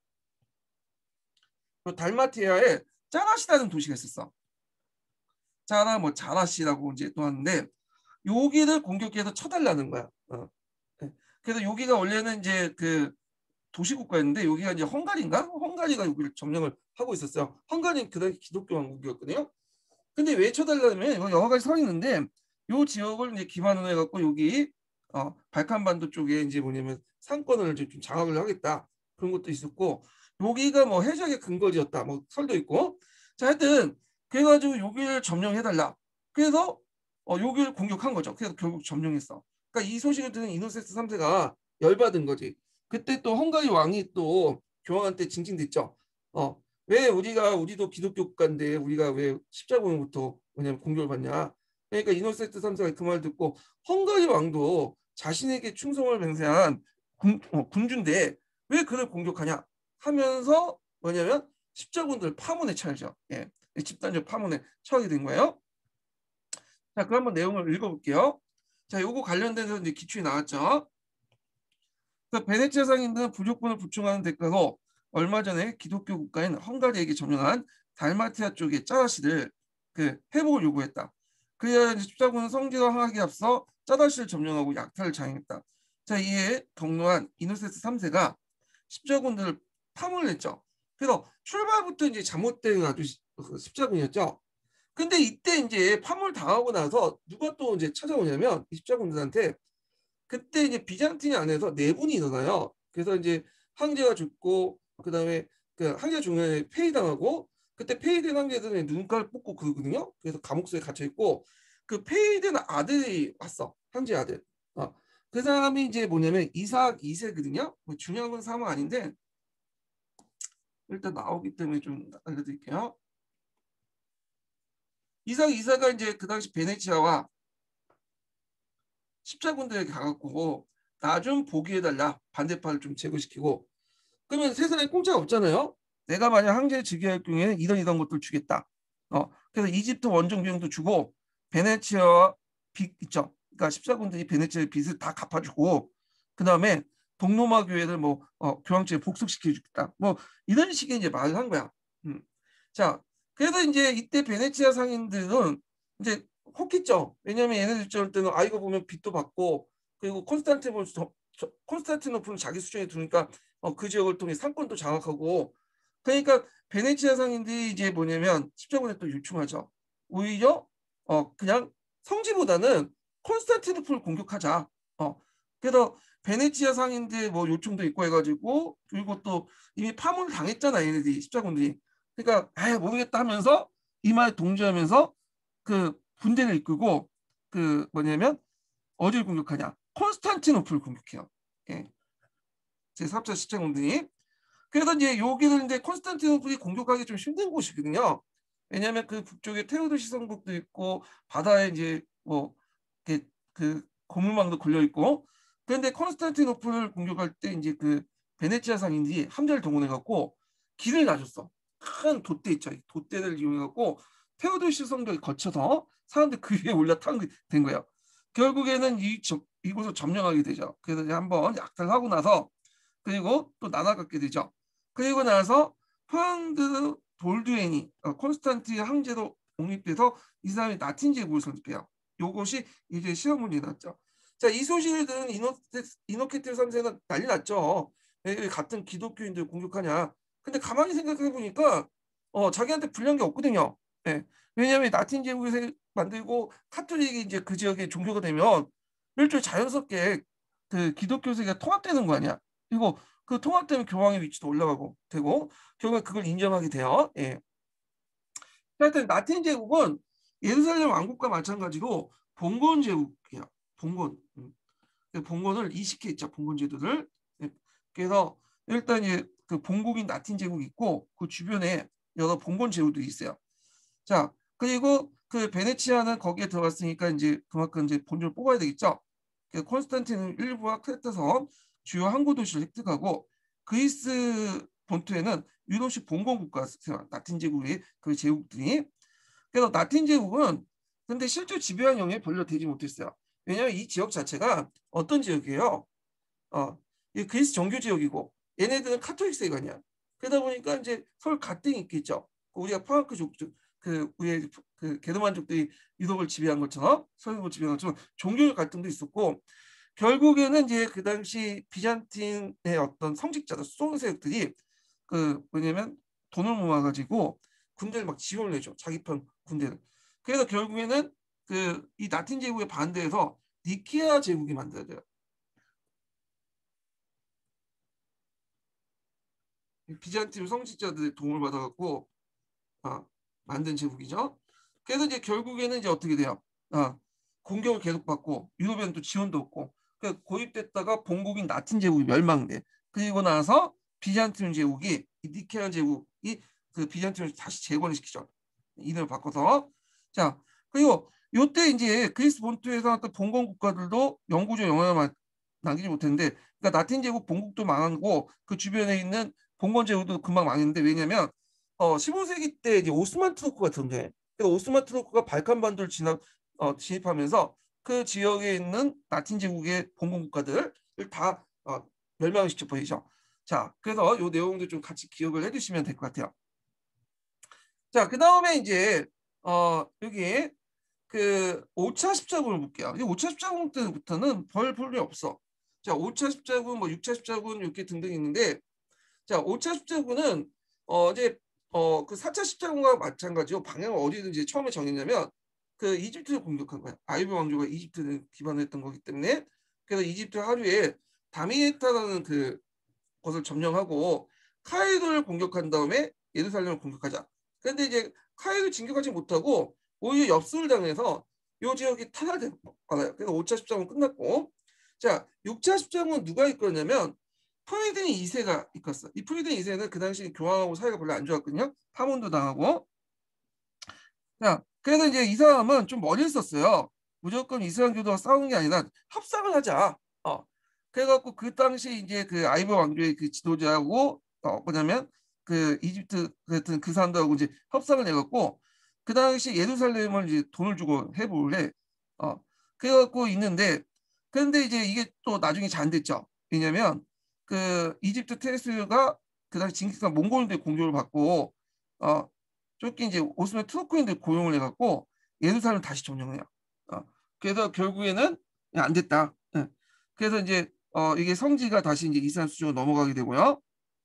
그 달마티아에 짜라시라는 도시가 있었어. 짜라 뭐 자라시라고 이제 또 하는데 여기를 공격해서 쳐달라는 거야. 어. 네. 그래서 여기가 원래는 이제 그 도시국가였는데 여기가 이제 헝가리인가? 헝가리가 여기를 점령을 하고 있었어요. 헝가리는 그 당시 기독교 왕국이었거든요. 근데 왜 쳐달라면 이거 여러 가지 설이 있는데 요 지역을 이제 기반으로 해갖고 여기 어, 발칸반도 쪽에 이제 뭐냐면 상권을 이제 좀 장악을 하겠다 그런 것도 있었고 여기가 뭐 해적의 근거지였다 뭐 설도 있고 자 하여튼 그래가지고 여기를 점령해달라 그래서 어, 여기를 공격한 거죠. 그래서 결국 점령했어. 그러니까 이 소식을 들은 이노세스 삼 세가 열받은 거지. 그때 또 헝가리 왕이 또 교황한테 징징댔죠. 어, 왜 우리가 우리도 기독교 국가인데 우리가 왜 십자군으로부터 왜냐면 공격을 받냐. 그러니까 이노세트 삼 세가 그 말 듣고 헝가리 왕도 자신에게 충성을 맹세한 군, 어, 군주인데 왜 그를 공격하냐 하면서 뭐냐면 십자군들 파문에 처하죠. 예, 집단적 파문에 처하게 된 거예요. 자, 그럼 한번 내용을 읽어볼게요. 자, 요거 관련돼서 이제 기출이 나왔죠. 그 베네치아 상인들은 부족분을 보충하는 대가로 얼마 전에 기독교 국가인 헝가리에게 점령한 달마티아 쪽의 짜라시를 그 회복을 요구했다. 그래야 십자군은 성지가 항하기에 앞서 짜라시를 점령하고 약탈을 장행했다. 자, 이에 경로한 이노세스 삼 세가 십자군들을 파문을 냈죠. 그래서 출발부터 이제 잘못된 아주 십자군이었죠. 근데 이때 이제 파문을 당하고 나서 누가 또 이제 찾아오냐면 이 십자군들한테 그때 이제 비잔틴 안에서 내분이 일어나요. 그래서 이제 황제가 죽고 그다음에 그 황제 중간에 폐위당하고 그때 폐위된 황제들은 눈깔 뽑고 그러거든요. 그래서 감옥소에 갇혀 있고 그 폐위된 아들이 왔어. 황제 아들. 어. 그 사람이 이제 뭐냐면 이삭 이 세거든요. 뭐 중요한 건 사람 아닌데 일단 나오기 때문에 좀 알려드릴게요. 이삭 이 세가 이제 그 당시 베네치아와 십자군들에게 가갖고 나 좀 보게 해달라. 반대파를 좀 제거시키고 그러면 세상에 공짜가 없잖아요. 내가 만약 황제를 즉위할 경우에는 이런 이런 것들 주겠다. 어, 그래서 이집트 원정 비용도 주고 베네치아 빚 있죠. 그러니까 십자군들이 베네치아의 빚을 다 갚아주고 그 다음에 동로마 교회를 뭐 어, 교황청에 복속시켜 주겠다. 뭐 이런 식의 이제 말을 한 거야. 음. 자, 그래서 이제 이때 베네치아 상인들은 이제 혹했죠. 왜냐하면 얘네들 저 때는 아 이거 보면 빚도 받고 그리고 콘스탄티노플 콘스탄티노플을 자기 수중에 두니까 어, 그 지역을 통해 상권도 장악하고 그러니까 베네치아 상인들이 이제 뭐냐면 십자군에 또 요청하죠. 오히려 어 그냥 성지보다는 콘스탄티노플을 공격하자. 어 그래서 베네치아 상인들 뭐 요청도 있고 해가지고 그리고 또 이미 파문을 당했잖아 얘네들이 십자군들이. 그러니까 아 모르겠다 하면서 이 말에 동조하면서 그 분대를 이끌고 그 뭐냐면 어디를 공격하냐? 콘스탄티노플을 공격해요. 예. 제삼 차 십자군들이. 그래서 이제 여기는 이제 콘스탄티노플이 공격하기 좀 힘든 곳이거든요. 왜냐하면 그 북쪽에 테오도시 성국도 있고 바다에 이제 뭐 그 고물망도 걸려 있고 그런데 콘스탄티노플을 공격할 때 이제 그 베네치아 상인들이 함대를 동원해 갖고 길을 놔줬어. 큰 돛대 있죠. 돛대를 이용해 갖고 테오도시 성벽에 거쳐서 사람들 그 위에 올라타게 된 거예요. 결국에는 이 이곳을 점령하게 되죠. 그래서 한번 약탈하고 나서 그리고 또 나눠갖게 되죠. 그리고 나서 프랑드 볼두엔이 어, 콘스탄티 황제로 옹립돼서 이 사람이 나틴 제국을 설립해요. 요것이 이제 시험문제 났죠. 자, 이 소식을 들은 이노케트 삼 세는 난리 났죠. 왜 같은 기독교인들 공격하냐. 근데 가만히 생각해 보니까 어, 자기한테 불리한 게 없거든요. 네. 왜냐하면 나틴 제국을 만들고 카톨릭이 이제 그 지역의 종교가 되면 일종의 자연스럽게 그 기독교 세계가 통합되는 거 아니야. 그리고 그 통합되면 교황의 위치도 올라가고 되고 결국에 그걸 인정하게 돼요. 예. 하여튼 나틴 제국은 예루살렘 왕국과 마찬가지로 봉건 제국이야. 봉건. 음. 봉건을 이식했죠. 봉건 제도를. 예. 그래서 일단 이제 그 본국인 라틴 제국이 있고 그 주변에 여러 봉건 제국들이 있어요. 자, 그리고 그 베네치아는 거기에 들어갔으니까 이제 그만큼 이제 본주를 뽑아야 되겠죠. 그래서 콘스탄틴은 일부와 크레타 섬 주요 항구 도시를 획득하고 그리스 본토에는 유럽식 봉건 국가가 있어요. 라틴 제국의 그 제국들이. 그래서 라틴 제국은 근데 실제 지배한 영향이 별로 되지 못했어요. 왜냐하면 이 지역 자체가 어떤 지역이에요? 어, 이 그리스 정교 지역이고 얘네들은 카톨릭 세관이야. 그러다 보니까 이제 서로 갈등이 있겠죠. 우리가 프랑크족 그 우리의 그 게르만족들이 유럽을 지배한 것처럼 서유럽을 지배한 것처럼 종교적 갈등도 있었고 결국에는 이제 그 당시 비잔틴의 어떤 성직자들 수송 세력들이 그 뭐냐면 돈을 모아가지고 군대를 막 지원을 해줘. 자기 편 군대를. 그래서 결국에는 그 이 라틴 제국에 반대해서 니케아 제국이 만들어져요. 비잔틴 성직자들의 도움을 받아갖고 아, 만든 제국이죠. 그래서 이제 결국에는 이제 어떻게 돼요? 아, 공격을 계속 받고 유럽에는 또 지원도 없고 그 고립됐다가 본국인 라틴 제국이 멸망돼. 그리고 나서 비잔틴 제국이 이 니케아 제국이 그 비잔틴을 다시 재건을 시키죠. 이름을 바꿔서. 자, 그리고 요때 이제 그리스 본토에서 어떤 봉건 국가들도 영구적 영향을 남기지 못했는데 그러니까 라틴 제국 본국도 망하고 그 주변에 있는 봉건 제국도 금방 망했는데 왜냐면 어, 십오 세기 때 이제 오스만 투르크가 등장해. 그래서 오스만 투르크가 발칸 반도를 진압, 어, 진입하면서 그 지역에 있는 라틴 제국의 봉건 국가들을 다 어, 멸망시켜 버리죠. 자, 그래서 이 내용도 좀 같이 기억을 해주시면 될 것 같아요. 자, 그 다음에 이제 어, 여기 그 오 차 십자군을 볼게요. 이 오 차 십자군 때부터는 별 볼일 없어. 자, 오 차 십자군, 뭐 육 차 십자군 이렇게 등등 있는데 자, 오 차 십자군은 어 이제 어 그 사 차 십자군과 마찬가지로 방향을 어디든지 처음에 정했냐면 그 이집트를 공격한 거야. 아이비 왕조가 이집트를 기반으로 했던 거기 때문에 그래서 이집트 하류에 다미에타라는 그 곳을 점령하고 카이로를 공격한 다음에 예루살렘을 공격하자. 그런데 이제 카이로 진격하지 못하고 오히려 엽수를 당해서 이 지역이 타살된 거예요. 그래서 오 차 십자군 끝났고 자, 육 차 십자군은 누가 이끌었냐면 프리든 이 세가 이끌었어. 이 프리든 이 세는 그 당시 교황하고 사이가 별로 안 좋았거든요. 파문도 당하고. 자, 그래서 이제 이 사람은 좀 머리를 썼어요. 무조건 이슬람교도와 싸우는 게 아니라 협상을 하자. 어. 그래갖고 그 당시 이제 그 아이버 왕조의 그 지도자하고 어 뭐냐면 그 이집트 같은 그 사람들하고 이제 협상을 해갖고 그 당시 예루살렘을 이제 돈을 주고 해볼래. 어. 그래갖고 있는데 그런데 이제 이게 또 나중에 잘 안 됐죠. 왜냐면 그 이집트 테스가 그 당시 징기스칸 몽골들 공격을 받고 어 쫓긴 이제 오스만 투르크인들 고용을 해갖고 예루살렘을 다시 점령해요. 어, 그래서 결국에는 안 됐다. 예. 그래서 이제 어, 이게 성지가 다시 이제 이슬람 수준으로 넘어가게 되고요.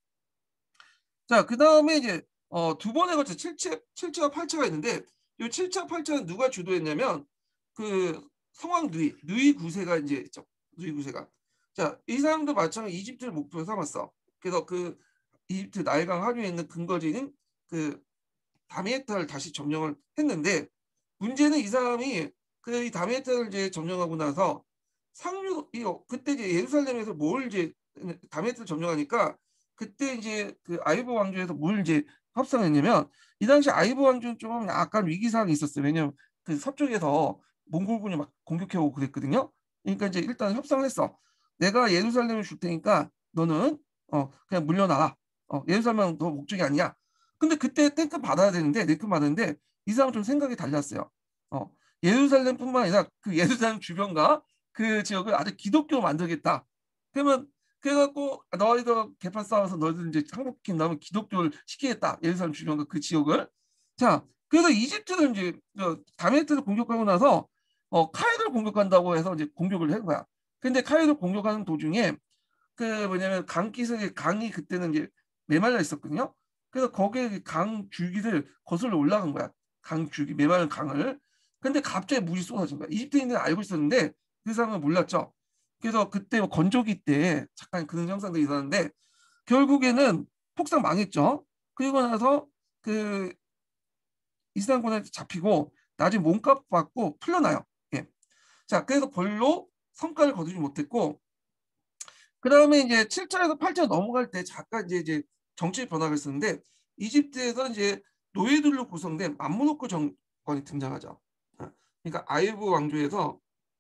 자, 그 다음에 이제 어, 두 번에 걸쳐 칠 차, 칠 차와 팔 차가 있는데 이 칠 차, 팔 차는 누가 주도했냐면 그 성왕 누이, 누이 구 세가 이제 있죠. 누이 구 세가. 자, 이 사람도 마찬가지로 이집트를 목표로 삼았어. 그래서 그 이집트 나일강 하류에 있는 근거지인 그 다미에타를 다시 점령을 했는데 문제는 이 사람이 그 다미에타를 이제 점령하고 나서 상류 이 그때 이제 예루살렘에서 뭘 이제 다미에타를 점령하니까 그때 이제 그 아이브 왕조에서 뭘 이제 협상했냐면 이 당시 아이브 왕조는 좀 약간 위기 상황이 있었어요. 왜냐면 그 서쪽에서 몽골군이 막 공격해오고 그랬거든요. 그러니까 이제 일단 협상을 했어. 내가 예루살렘을 줄 테니까 너는 어 그냥 물려놔라. 어 예루살렘은 너 목적이 아니야. 근데 그때 탱크 받아야 되는데 탱크 받았는데 이 사람 좀 생각이 달랐어요. 어, 예루살렘뿐만 아니라 그 예루살렘 주변과 그 지역을 아주 기독교로 만들겠다. 그러면 그래갖고 너희들 개판 싸워서 너희들 이제 항복시킨 다음에 기독교를 시키겠다. 예루살렘 주변과 그 지역을. 자, 그래서 이집트를 이제 다메트를 공격하고 나서 어, 카이로를 공격한다고 해서 이제 공격을 한 거야. 근데 카이로를 공격하는 도중에 그 뭐냐면 강기슭에 강이 그때는 이제 메말라 있었거든요. 그래서 거기에 강 줄기를 거슬러 올라간 거야. 강 줄기 메마른 강을. 근데 갑자기 물이 쏟아진 거야. 이집트인들은 알고 있었는데 그 사람은 몰랐죠. 그래서 그때 뭐 건조기 때 잠깐 그런 현상들이 있었는데 결국에는 폭삭 망했죠. 그리고 나서 그 이스라엘군한테 잡히고 나중에 몸값 받고 풀려나요. 예. 자, 그래서 별로 성과를 거두지 못했고 그 다음에 이제 칠 차에서 팔 차 넘어갈 때 잠깐 이제 이제 정치 변화가 있었는데 이집트에서 이제 노예들로 구성된 맘루크 정권이 등장하죠. 그러니까 아이브 왕조에서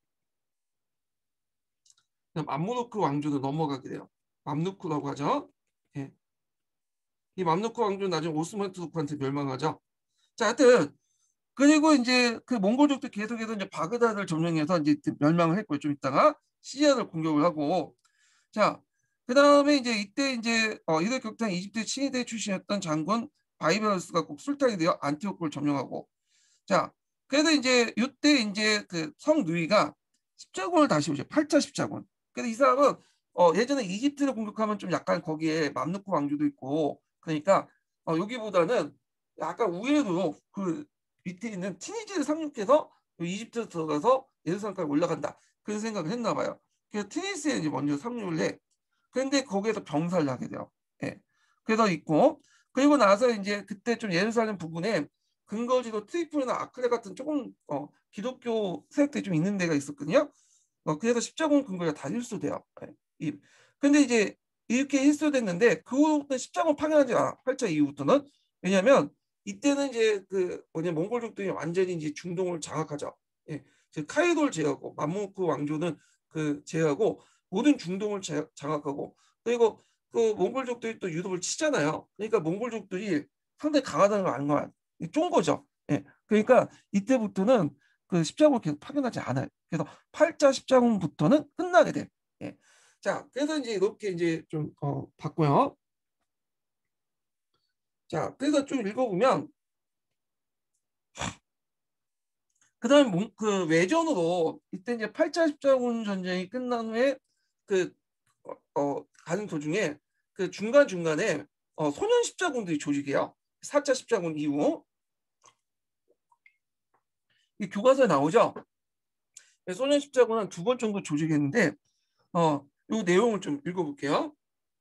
맘루크 왕조로 넘어가게 돼요. 맘루크라고 하죠. 예. 이 맘루크 왕조는 나중에 오스만 투르크한테 멸망하죠. 자, 하여튼 그리고 이제 그 몽골족들 계속해서 이제 바그다드를 점령해서 이제 멸망을 했고요. 좀 있다가 시리아를 공격을 하고, 자, 그 다음에 이제 이때 이제 어, 이들 격탄 이집트 친위대 출신이었던 장군 바이버스가 꼭 술탄이 되어 안티오크를 점령하고, 자, 그래서 이제 이때 이제 그 성누이가 십자군을 다시 오죠. 팔 차 십자군. 그래서 이 사람은 어, 예전에 이집트를 공격하면 좀 약간 거기에 맘루크 왕조도 있고, 그러니까 어, 여기보다는 약간 우회로 그 밑에 있는 티니지를 상륙해서 이집트 들어가서 예루살렘까지 올라간다. 그런 생각을 했나 봐요. 그래서 티니스에 이제 먼저 상륙을 해. 그런데 거기에서 병살을 하게 돼요. 예. 그래서 있고, 그리고 나서 이제 그때 좀 예루살렘 부근에 근거지로 트리폴이나 아크레 같은 조금 어, 기독교 세력들이 좀 있는 데가 있었거든요. 어, 그래서 십자군 근거가 다 일소돼요. 예. 이, 근데 이제 이렇게 일소됐는데 그 후부터 십자군 파견하지 않아. 팔 차 이후부터는. 왜냐하면 이때는 이제 그 뭐냐 몽골족들이 완전히 이제 중동을 장악하죠. 예. 즉 카이도를 제외하고 맘루크 왕조는 그 제외하고 모든 중동을 제, 장악하고 그리고 그 몽골족들이 또 유럽을 치잖아요. 그러니까 몽골족들이 상당히 강하다는 걸 아는 거야. 쫀 거죠. 예. 그러니까 이때부터는 그 십자군을 계속 파견하지 않아요. 그래서 팔 차 십자군부터는 끝나게 돼. 예. 자, 그래서 이제 이렇게 이제 좀 어, 봤고요. 자, 그래서 좀 읽어보면 그다음에 그 외전으로 이때 이제 팔 차 십자군 전쟁이 끝난 후에 그 어, 어, 가는 도중에 그 중간 중간에 어, 소년 십자군들이 조직해요. 사 차 십자군 이후 이 교과서에 나오죠. 소년 십자군은 두 번 정도 조직했는데 어, 요 내용을 좀 읽어볼게요.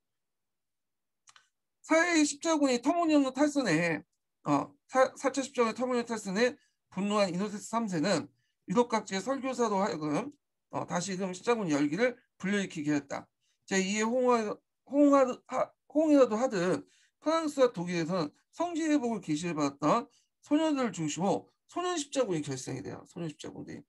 사회 십자군이 터무니없는 탈선에 어, 사 차 십자군의 터무니없는 탈선에 분노한 이노세스 삼 세는 유럽 각지의 설교사로 하여금 어, 다시금 십자군 열기를 불러일으키게 했다. 제이의 홍하, 홍하, 홍이라도 하듯 프랑스와 독일에서는 성지회복을 계시를 받았던 소년들을 중심으로 소년 십자군이 결성이 돼요. 소년 십자군들이.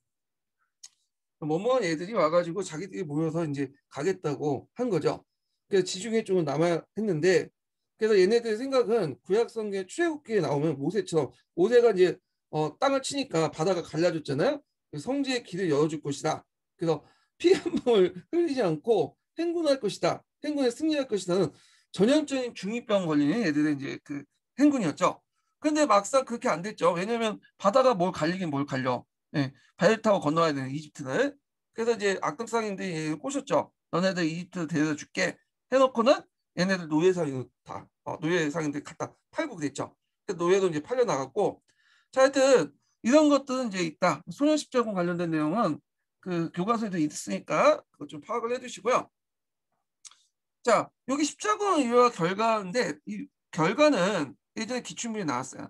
뭐뭐한 애들이 와가지고 자기들이 모여서 이제 가겠다고 한 거죠. 그래서 지중해 쪽은 남아 했는데 그래서 얘네들 생각은 구약 성경의 출애굽기에 나오면 모세처럼 모세가 이제 어, 땅을 치니까 바다가 갈라졌잖아요. 성지의 길을 열어줄 것이다. 그래서 피 한 방울 흘리지 않고 행군할 것이다. 행군에 승리할 것이다는 전형적인 중이병 걸리는 애들의 이제 그 행군이었죠. 근데 막상 그렇게 안 됐죠. 왜냐하면 바다가 뭘 갈리긴 뭘 갈려. 예, 배를 타고 건너야 되는 이집트를. 그래서 이제 악덕상인들이 꼬셨죠. 너네들 이집트 데려다 줄게 해놓고는 얘네들 노예상인 다 어, 노예상인들 갖다 팔고 그랬죠. 노예도 이제 팔려 나갔고, 자 하여튼 이런 것들은 이제 있다. 소년 십자군 관련된 내용은 그 교과서에도 있으니까 그거 좀 파악을 해두시고요. 자 여기 십자군 이유와 결과인데 이 결과는 예전에 기출문제 나왔어요.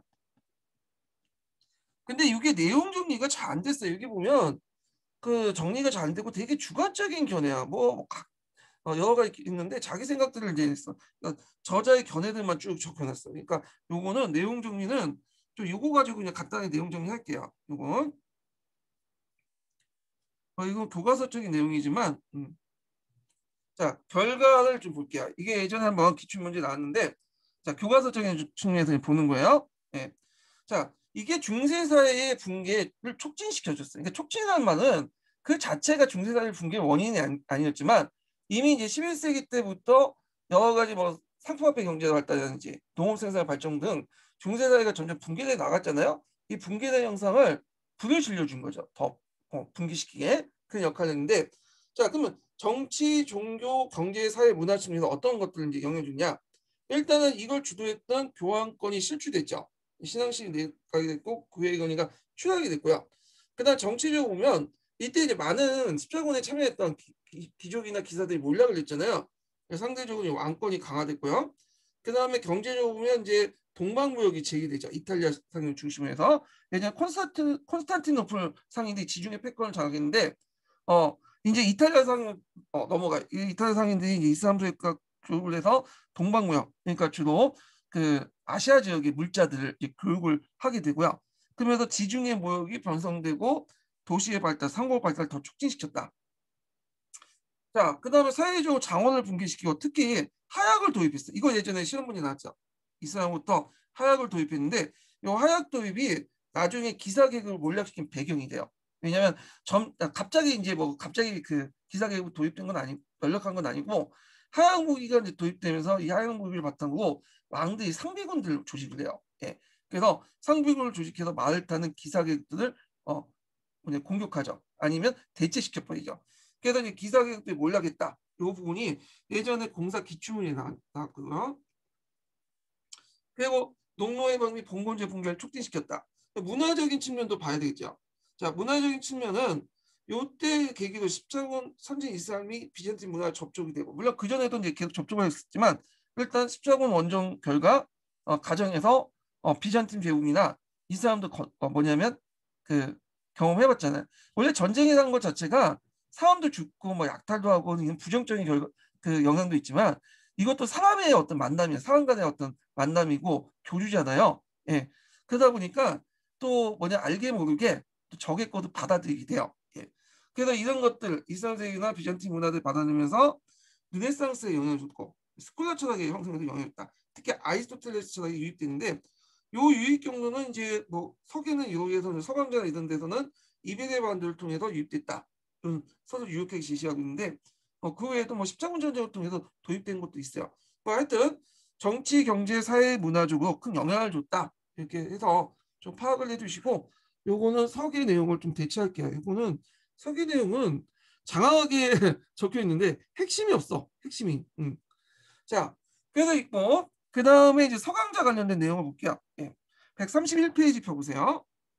근데 이게 내용 정리가 잘 안 됐어요. 여기 보면 그 정리가 잘 안 되고 되게 주관적인 견해야. 뭐 각, 어, 여러 가지 있는데 자기 생각들을 이제 했어. 그러니까 저자의 견해들만 쭉 적혀놨어. 그러니까 요거는 내용 정리는 좀 요거 가지고 그냥 간단히 내용 정리할게요. 요건 어, 이건 교과서적인 내용이지만 음. 자 결과를 좀 볼게요. 이게 예전에 한번 기출문제 나왔는데 자 교과서적인 측면에서 보는 거예요. 예. 자 이게 중세사회의 붕괴를 촉진시켜줬어요. 그러니까 촉진이라는 말은 그 자체가 중세사회 붕괴의 원인이 아니, 아니었지만 이미 이제 십일 세기 때부터 여러 가지 뭐 상품화폐 경제가 발달하든지 농업 생산 발전 등 중세사회가 점점 붕괴돼 나갔잖아요. 이 붕괴된 형상을 불을 준 거죠. 더 어, 붕괴시키게 그런 역할을 했는데 자 그러면 정치, 종교, 경제, 사회, 문화 측면에서 어떤 것들을 이제 영향을 주냐? 일단은 이걸 주도했던 교황권이 실추됐죠. 신앙식이 내가게 됐고 교회 건의가 추락이 됐고요. 그다음 정치적으로 보면 이때 이제 많은 십자군에 참여했던 기, 기, 귀족이나 기사들이 몰락을 했잖아요. 상대적으로 왕권이 강화됐고요. 그다음에 경제적으로 보면 이제 동방무역이 제기되죠. 이탈리아 상을 중심으로 해서 예전 콘스탄티, 콘스탄티노플 상인들이 지중해 패권을 장악했는데 어 이제 이탈리아상 어, 넘어가. 이 이탈리아 상인들이 이제 이슬람 세력과 교육을 해서 동방무역, 그러니까 주로 그 아시아 지역의 물자들을 이제 교육을 하게 되고요. 그러면서 지중해 무역이 변성되고 도시의 발달, 상공 발달을 더 촉진시켰다. 자, 그다음에 사회적으로 장원을 붕괴시키고 특히 하약을 도입했어. 이거 예전에 시험 문제 나왔죠. 이슬람부터 하약을 도입했는데 이 하약 도입이 나중에 기사 계급을 몰락시킨 배경이 돼요. 왜냐하면 점 갑자기 이제 뭐 갑자기 그 기사 계급 도입된 건 아니 연락한 건 아니고 하약 무기가 이제 도입되면서 이 하약 무기를 바탕으로 왕들이 상비군들을 조직을 해요. 예. 그래서 상비군을 조직해서 말을 타는 기사 계급들을 어 그냥 공격하죠. 아니면 대체시켜 버리죠. 그래서 이제 기사 계급들이 몰락했다. 이 부분이 예전에 공사 기출문에 나왔고요. 그리고 농노해방 및 봉건제 붕괴를 촉진시켰다. 문화적인 측면도 봐야 되겠죠. 자, 문화적인 측면은 요때 계기로 십자군 선진 이슬람이 비잔틴 문화에 접촉이 되고, 물론 그 전에도 이제 계속 접촉을 했었지만 일단 십자군 원정 결과 어, 가정에서 어, 비잔틴 배움이나 이슬람도 거, 어, 뭐냐면 그 경험해봤잖아요. 원래 전쟁에 간 것 자체가 사람도 죽고 뭐 약탈도 하고 이런 부정적인 결과 그 영향도 있지만 이것도 사람의 어떤 만남이야. 사람 간의 어떤 만남이고 교류잖아요. 예. 그러다 보니까 또 뭐냐 알게 모르게 또 적의 것도 받아들이게 돼요. 예. 그래서 이런 것들 이슬람 세계나 비잔틴 문화를 받아들면서 르네상스에 영향을 줬고 스콜라 철학의 형성에도 영향을 줬다. 특히 아리스토텔레스 철학이 유입되는데 요 유입 경로는 이제 뭐 서계는 유럽에서는 서강자나 이런 데서는 이베리아 반도를 통해서 유입됐다. 이런 서술 유력하게 제시하고 있는데 어, 그 외에도 뭐 십자군 전쟁을 통해서 도입된 것도 있어요. 뭐 하여튼 정치, 경제, 사회, 문화적으로 큰 영향을 줬다. 이렇게 해서 좀 파악을 해주시고 요거는 서계 내용을 좀 대체할게요. 요거는 서계 내용은 장황하게 적혀 있는데 핵심이 없어. 핵심이. 음. 자, 그래서 있고 그 다음에 이제 서강자 관련된 내용을 볼게요. 예. 백삼십일 페이지 펴보세요.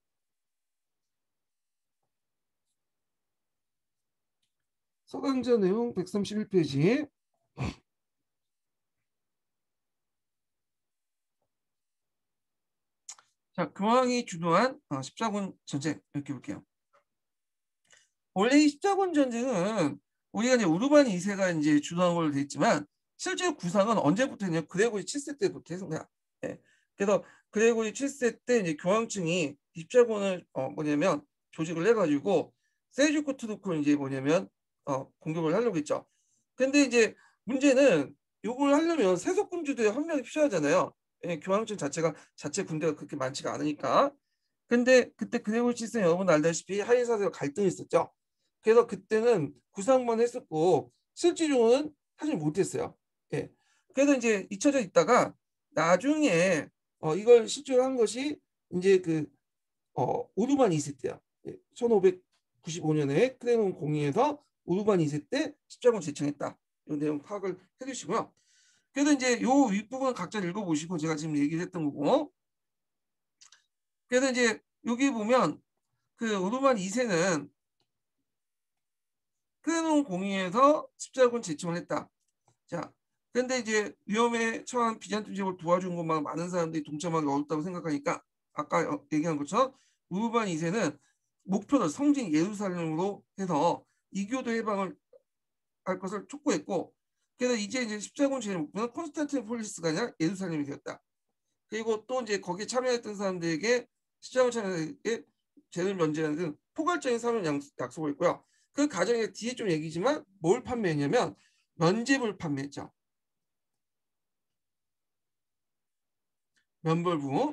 서강자 내용 백삼십일 페이지. 자, 교황이 주도한 어, 십자군 전쟁 이렇게 볼게요. 원래 이 십자군 전쟁은 우리가 이제 우르반 이 세가 이제 주도한 걸로 돼 있지만 실제 구상은 언제부터냐? 그레고리 칠 세 때부터 해석돼요. 예. 그래서 그레고리 칠 세 때 이제 교황청이 십자군을 어, 뭐냐면 조직을 해가지고 셀주크 투르크를 이제 뭐냐면 어, 공격을 하려고 했죠. 근데 이제 문제는 이걸 하려면 세속 군주들의 한 명이 필요하잖아요. 예, 교황청 자체가 자체 군대가 그렇게 많지가 않으니까. 근데 그때 그레고리 칠 세 여러분 알다시피 하이사세와 갈등이 있었죠. 그래서 그때는 구상만 했었고 실질적으로는 사실 못했어요. 예. 그래서 이제 잊혀져 있다가 나중에 어, 이걸 실제로 한 것이 이제 그 어, 우르반 이 세 때야. 예. 천오백구십오 년에 크레몬 공의에서 우르반 이 세 때 십자군 제청했다. 이 내용 파악을 해주시고요. 그래서 이제 요 윗부분 각자 읽어보시고 제가 지금 얘기를 했던 거고. 그래서 이제 여기 보면 그 우르반 이 세는 크레몬 공의에서 십자군 제청을 했다. 자, 근데 이제 위험에 처한 비잔틴 제국을 도와준 것만 많은 사람들이 동참하기 어렵다고 생각하니까 아까 얘기한 것처럼 우르반 이 세는 목표를 성진 예루살렘으로 해서 이교도 해방을 할 것을 촉구했고 그래서 이제 이제 십자군 제일 목표는 콘스탄티노폴리스가 아니라 예루살렘이 되었다. 그리고 또 이제 거기에 참여했던 사람들에게 십자군 참여자에게 죄를 면제하는 등 포괄적인 사면 약속을 했고요. 그 과정에 뒤에 좀 얘기지만 뭘 판매했냐면 면제부를 판매했죠. 면벌부.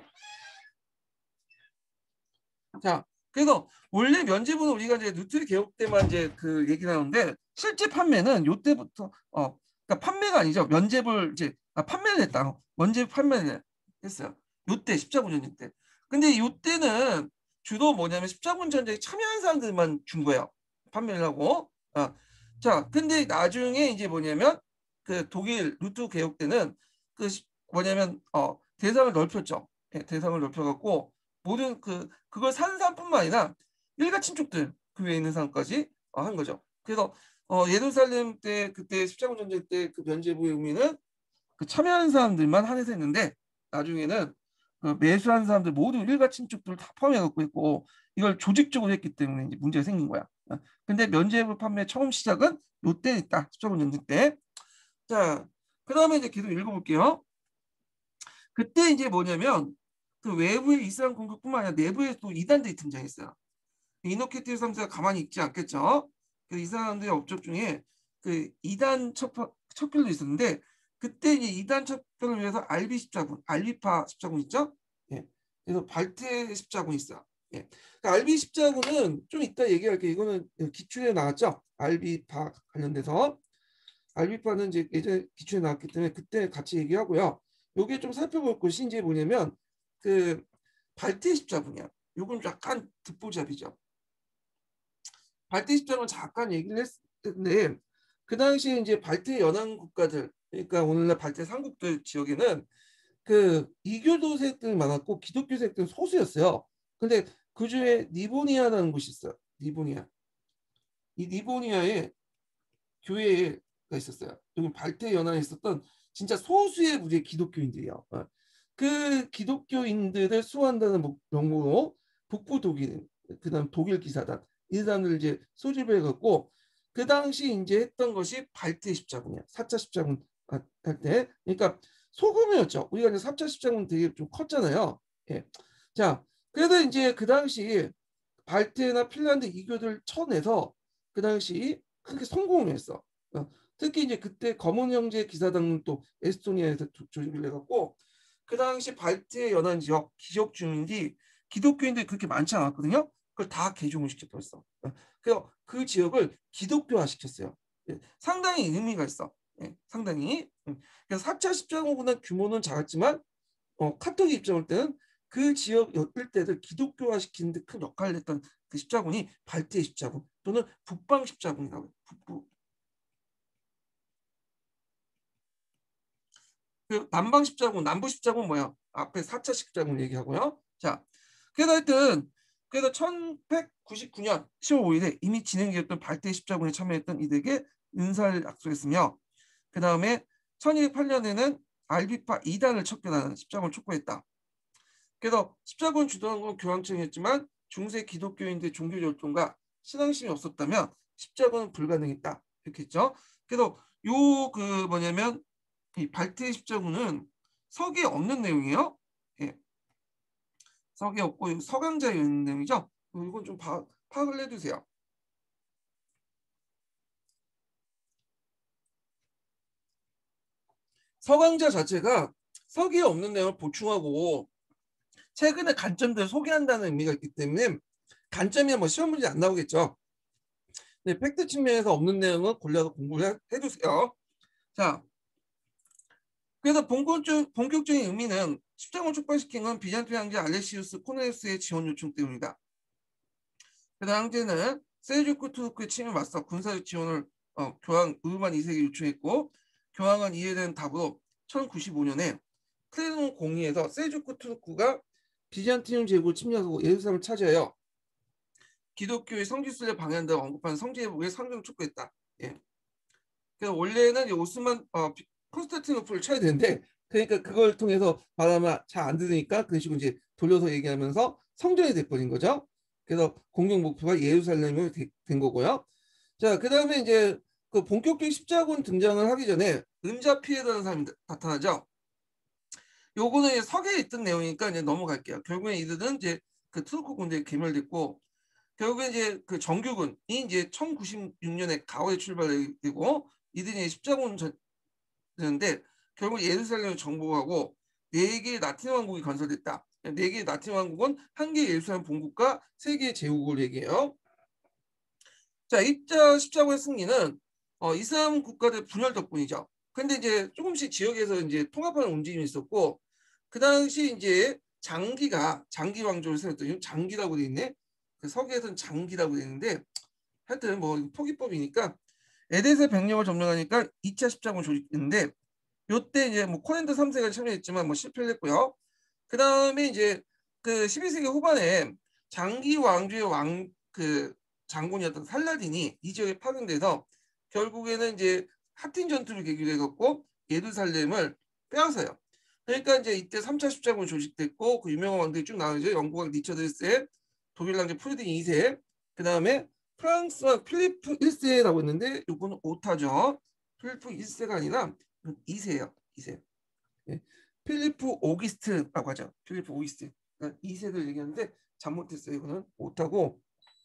자, 그래서 원래 면제부는 우리가 이제 누트리 개혁 때만 이제 그 얘기 나오는데 실제 판매는 요때부터 어 그러니까 판매가 아니죠. 면제부를 이제 아, 판매를 했다. 면제부 판매를 했어요. 요때 십자군 전쟁 때. 근데 요때는 주로 뭐냐면 십자군 전쟁에 참여한 사람들만 준 거예요. 판매를 하고. 아, 자, 근데 나중에 이제 뭐냐면 그 독일 루트 개혁 때는 그 뭐냐면 어 대상을 넓혔죠. 예, 대상을 넓혀갖고 모든 그 그걸 산 사람뿐만 아니라 일가 친족들 그 외에 있는 사람까지 어, 한 거죠. 그래서 어, 예루살렘 때 그때 십자군 전쟁 때 그 면제부의 의미는 그 참여한 사람들만 한해서 했는데 나중에는 그 매수한 사람들 모두 일가 친족들 다 포함해 갖고 있고 이걸 조직적으로 했기 때문에 이제 문제가 생긴 거야. 어, 근데 면죄부 판매 처음 시작은 요때 있다. 십자군 전쟁 때. 자, 그 다음에 이제 계속 읽어볼게요. 그때 이제 뭐냐면 그 외부의 이스라엘 공격뿐만 아니라 내부에 또 이단들이 등장했어요. 이노케티브 삼 세가 가만히 있지 않겠죠. 그 이 사람들의 업적 중에 그 이단 척파, 척결도 있었는데 그때 이제 이단 척결을 위해서 알비 십자군, 알비파 십자군 있죠? 예. 그래서 발트 십자군이 있어요. 예. 그러니까 알비 십자군은 좀 이따 얘기할게요. 이거는 기출에 나왔죠. 알비파 관련돼서. 알비파는 이제 예전에 기출에 나왔기 때문에 그때 같이 얘기하고요. 요게 좀 살펴볼 것이 이제 뭐냐면 그 발트 십자군이야. 요건 약간 듣보잡이죠. 발트 십자군 잠깐 얘기를 했는데 그 당시에 이제 발트 연안 국가들, 그러니까 오늘날 발트 삼국들 지역에는 그 이교도색들 많았고 기독교색들 소수였어요. 근데 그 중에 리보니아라는 곳이 있어요. 리보니아. 이 리보니아에 교회가 있었어요. 여기 발트 연안에 있었던 진짜 소수의 무리의 기독교인들이에요. 어. 그 기독교인들을 수호한다는 명목으로 북부 독일, 그다음 독일 기사단 이 사람들 이제 소집해 갖고 그 당시 이제 했던 것이 발트 십자군이야. 사 차 십자군 할 때. 그러니까 소규모였죠. 우리가 이제 삼 차 십자군 되게 좀 컸잖아요. 예. 자, 그래서 이제 그 당시 발트나 핀란드 이교들 쳐내서 그 당시 크게 성공을 했어. 어, 특히 이제 그때 검은 형제 기사단은 또 에스토니아에서 조직을 해갖고 그 당시 발트해 연안 지역 기적 주민들이 기독교인들이 그렇게 많지 않았거든요. 그걸 다 개종을 시켜버렸어. 어, 그래서 그 지역을 기독교화 시켰어요. 예, 상당히 의미가 있어. 예, 상당히. 음. 그래서 사 차 십자군보다 규모는 작았지만 어, 카톨릭 입장일 때는 그 지역 일대를 기독교화 시키는 데 큰 역할을 했던 그 십자군이 발트해 십자군 또는 북방 십자군이라고 해요. 북부. 그 남방 십자군, 남부 십자군 뭐야? 앞에 사 차 십자군 얘기하고요. 자, 그래서 하여튼 그래서 천백구십구 년 시월 오일에 이미 진행되었던 발트해 십자군에 참여했던 이들에게 은사를 약속했으며 그 다음에 천이백팔 년에는 알비파 이 단을 척결하는 십자군을 촉구했다. 그래서 십자군 주도한 건 교황청이었지만 중세 기독교인들의 종교 열동과 신앙심이 없었다면 십자군은 불가능했다. 이렇게 했죠. 그래서 요 그 뭐냐면 이 발트해 십자군은 서기에 없는 내용이에요. 예. 서기에 없고 서강자에 있는 내용이죠. 이건 좀 파, 파악을 해두세요. 서강자 자체가 서기에 없는 내용을 보충하고 최근의 관점들을 소개한다는 의미가 있기 때문에 관점이 뭐 시험 문제 안 나오겠죠. 네, 팩트 측면에서 없는 내용은 골라서 공부를 해두세요. 자, 그래서 본격적, 본격적인 의미는 십자군 촉발시킨 건 비잔틴 황제 알렉시우스 코넬리우스의 지원 요청 때문이다. 그 당시에는 셀주크 투르크의 침입에 맞서 군사적 지원을 어, 교황 우르반 이 세에게 요청했고 교황은 이에 대한 답으로 천구십오 년에 크레논 공의에서 셀주크 투르크가 비잔티움 제국을 침략하고 예루살렘을 차지하여 기독교의 성지순례 방해한다고 언급한 성지회복의 상정을 촉구했다. 예. 그래서 원래는 오스만 어, 콘스탄티노플을 쳐야 되는데 그러니까 그걸 통해서 말하면 잘 안 들으니까 그런 식으로 이제 돌려서 얘기하면서 성전이 돼버린 거죠. 그래서 공격 목표가 예루살렘이 된 거고요. 자, 그 다음에 이제 그 본격적인 십자군 등장을 하기 전에 은자 피해라는 사람이 나타나죠. 요거는 서계에 있던 내용이니까 이제 넘어갈게요. 결국에 이들은 이제 그 투르크 군대에 개멸됐고 결국에 이제 그 정규군이 이제 천구십육 년에 가오에 출발되고 이들이 십자군 전인데 결국 예루살렘을 정복하고 네 개의 라틴 왕국이 건설됐다. 네 개의 라틴 왕국은 한 개의 예루살렘 본국과 세 개의 제국을 얘기해요. 자, 입자 십자군의 승리는 어, 이슬람 국가들 분열 덕분이죠. 근데 이제 조금씩 지역에서 이제 통합하는 움직임이 있었고 그 당시 이제 장기가 장기 왕조를 세웠더니 장기라고 돼 있네. 그 서기에서는 장기라고 돼 있는데 하여튼 뭐 포기법이니까 에데스 백령을 점령하니까 이 차 십자군 조직했는데 요때 이제 뭐 코렌트 삼 세가 참여했지만 뭐 실패를 했고요. 그 다음에 이제 그 십이 세기 후반에 장기 왕조의 왕 그 장군이었던 살라딘이 이 지역에 파견돼서 결국에는 이제 하틴 전투를 계기로 해갖고 예루살렘을 빼앗아요. 그러니까 이제 이때 삼 차 십자군이 조직됐고 그 유명한 왕들이 쭉 나오죠. 영국 왕 리처드 일 세, 독일 왕제 프리드리히 이 세, 그 다음에 프랑스와 필리프 일 세라고 했는데 요거는 오타죠. 필리프 일 세가 아니라 이 세예요. 이 세. 예. 필리프 오기스트라고 하죠. 필리프 오기스트. 그러니까 이 세를 얘기하는데 잘못했어요. 이거는 오타고.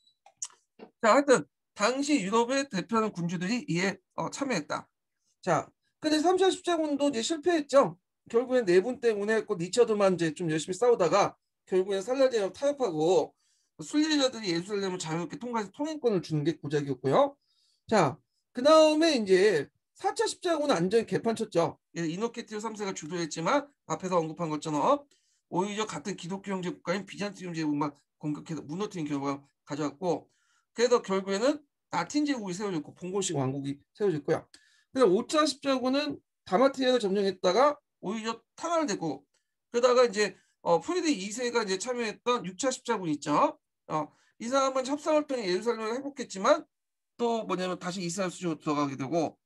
자, 하여튼 당시 유럽의 대표하는 군주들이 이에 어, 참여했다. 자, 근데 삼 차 십자군도 이제 실패했죠. 결국엔 내분 때문에 꼭 리처드만 이제 좀 열심히 싸우다가 결국엔 살라딘을 타협하고 순례자들이 예루살렘을 자유롭게 통과해서 통행권을 주는 게 고작이었고요. 자, 그 다음에 이제 사 차 십자군은 완전히 개판쳤죠. 이노케티오 삼 세가 주도했지만 앞에서 언급한 것처럼 오히려 같은 기독교 형제 국가인 비잔티움 제국만 공격해서 무너뜨린 결과가 가져왔고, 그래서 결국에는 라틴 제국이 세워졌고 봉고식 왕국이 세워졌고요. 그래서 오 차 십자군은 다마티아를 점령했다가 오히려 탄환을 됐고, 그러다가 이제 어, 프리드 이 세가 이제 참여했던 육 차 십자군 있죠. 어, 이 사람은 협상을 통해 예루살렘을 회복했지만 또 뭐냐면 다시 이스라엘 수주로 들어가게 되고,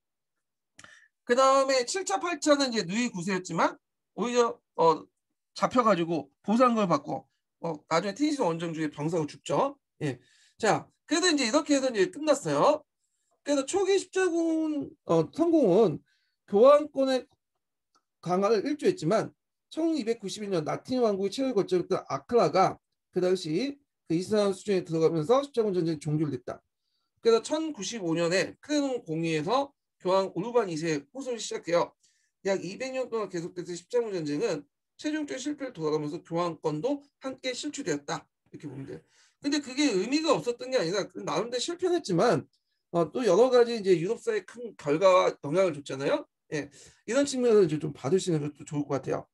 그 다음에 칠 차 팔 차는 이제 누이 구 세였지만 오히려 어, 잡혀가지고 보상을 받고 어, 나중에 티니스 원정 중에 병사로 죽죠. 예. 자, 그래도 이제 이렇게 해서 이제 끝났어요. 그래서 초기 십자군 어, 성공은 교황권의 강화를 일조했지만 천이백구십일 년 라틴 왕국의 최후의 거점이었던 아크라가 그 당시 그 이슬람 수준에 들어가면서 십자군 전쟁이 종결됐다. 그래서 천구십오 년에 크레논 공의에서 교황 우르반 이 세 호소를 시작해요. 약 이백 년 동안 계속됐던 십자군 전쟁은 최종적인 실패를 돌아가면서 교황권도 함께 실추되었다. 이렇게 보면 돼요. 근데 그게 의미가 없었던 게 아니라 나름대로 실패는 했지만 어, 또 여러 가지 이제 유럽사의 큰 결과와 영향을 줬잖아요. 예, 이런 측면에서 이제 좀 받으시는 것도 좋을 것 같아요.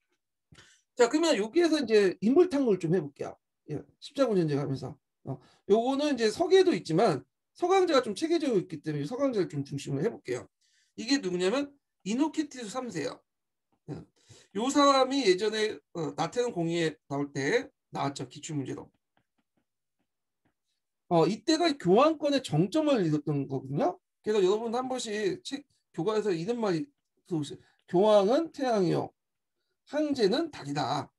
자, 그러면 여기에서 이제 인물 탐구를 좀 해볼게요. 예, 십자군 전쟁하면서 어, 요거는 이제 서계도 있지만 서강제가 좀 체계적으로 있기 때문에 서강제를 좀 중심으로 해볼게요. 이게 누구냐면 이노케티스 삼 세예요. 예. 요 사람이 예전에 어, 나테는 공의에 나올 때 나왔죠. 기출문제로. 어, 이때가 교황권의 정점을 이뤘던 거거든요. 그래서 여러분 한 번씩 책 교과에서 이런 말이 들어오세요. 교황은 태양이요, 황제는 달이다.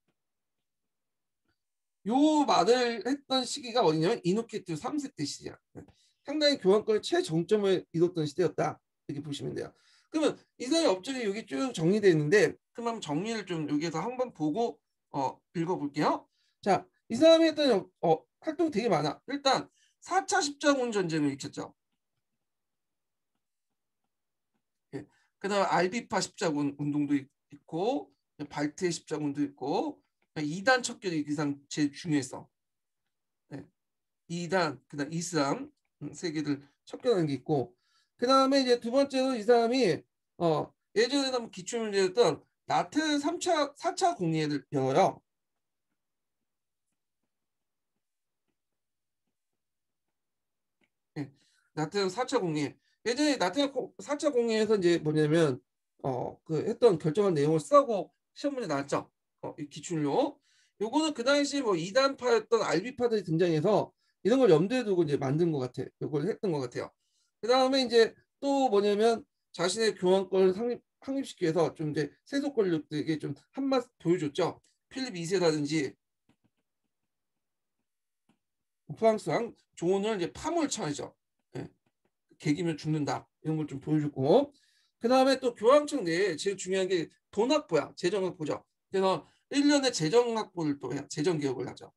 요 말을 했던 시기가 어디냐면 이노케티우 삼 세 때 시기야. 상당히 교황권의 최정점을 이뤘던 시대였다. 이렇게 보시면 돼요. 그러면 이 사람의 업적이 여기 쭉 정리되어 있는데, 그럼 한번 정리를 좀 여기에서 한번 보고 어, 읽어볼게요. 자, 이 사람이 했던 어, 활동 되게 많아. 일단 사 차 십자군 전쟁을 일으켰죠. 예. 그다음 알비파 십자군 운동도 있고 발트의 십자군도 있고 이단 척결이 기상 제일 중요했어. 예. 이단 그다음 이슬람 세 개를 척결하는 게 있고, 그다음에 이제 두 번째로 이 사람이 어 예전에 한번 기출문제였던 나트 삼 차 사 차 공의회를 열어요. 예. 나트랑 사 차 공의회. 예전에 나트랑 사 차 공의회에서 이제 뭐냐면 어 그 했던 결정한 내용을 쓰고 시험 문제 나왔죠. 어, 이 기출로. 요거는 그 당시 뭐 이단파였던 알비파들이 등장해서 이런 걸 염두에 두고 이제 만든 것 같아. 요걸 했던 것 같아요. 그 다음에 이제 또 뭐냐면 자신의 교황권을 확립, 확립시키기 위해서 좀 이제 세속 권력들에게 좀 한맛 보여줬죠. 필립 이 세라든지 프랑스 왕 조언을 이제 파멸청이죠. 예. 개기면 죽는다 이런 걸 좀 보여줬고, 그 다음에 또 교황청 내에 제일 중요한 게 돈 확보야. 재정 확보죠. 그래서 일 년에 재정 확보를 또 해요. 재정 개혁을 하죠.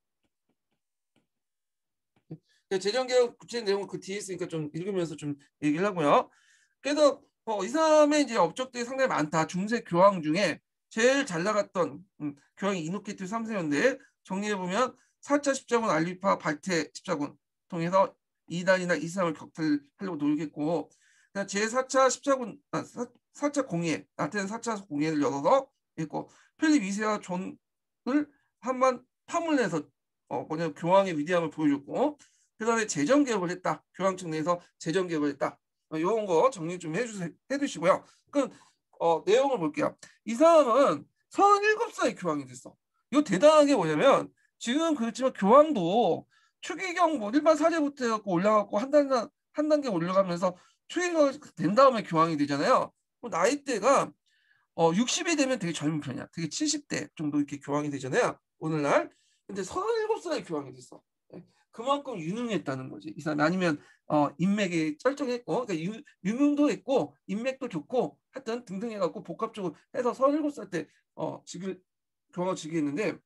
재정 개혁 구체적인 내용은 그 뒤에 있으니까 좀 읽으면서 좀 얘기를 하고요. 그래서 어, 이 사람의 이제 업적들이 상당히 많다. 중세 교황 중에 제일 잘 나갔던 음, 교황이 이노케티우 삼 세였는데 정리해 보면 사 차 십자군 알리파 발테 십자군 통해서 이단이나 이슬람을 격퇴하려고 노력했고, 제사 차 십자군 아, 사 차 공의회 나테는 사 차 공의회를 열어서 있고, 필립 이 세와 존을 한번 파문내서 어, 뭐냐 교황의 위대함을 보여줬고, 그다음에 재정 개혁을 했다. 교황청 내에서 재정 개혁을 했다. 이런 거 정리 좀 해주세요. 해두시고요. 그 어, 내용을 볼게요. 이 사람은 서른일곱 살에 교황이 됐어. 이거 대단한 게 뭐냐면 지금 그렇지만 교황도 추기경 뭐 일반 사제부터 해갖고 올라가고 한 단계 한 단계 올라가면서 추기경 된 다음에 교황이 되잖아요. 나이대가 어, 육십이 되면 되게 젊은 편이야. 되게 칠십 대 정도 이렇게 교황이 되잖아요. 오늘날. 근데 서른일곱 살에 교황이 됐어. 그만큼 유능했다는 거지. 이 사람이 아니면 어, 인맥이 쩔쩔했고, 그러니까 유, 유명도 했고, 인맥도 좋고, 하여튼 등등 해갖고 복합적으로 해서 서른일곱 살 때 어, 직을 교황을 즉위했는데,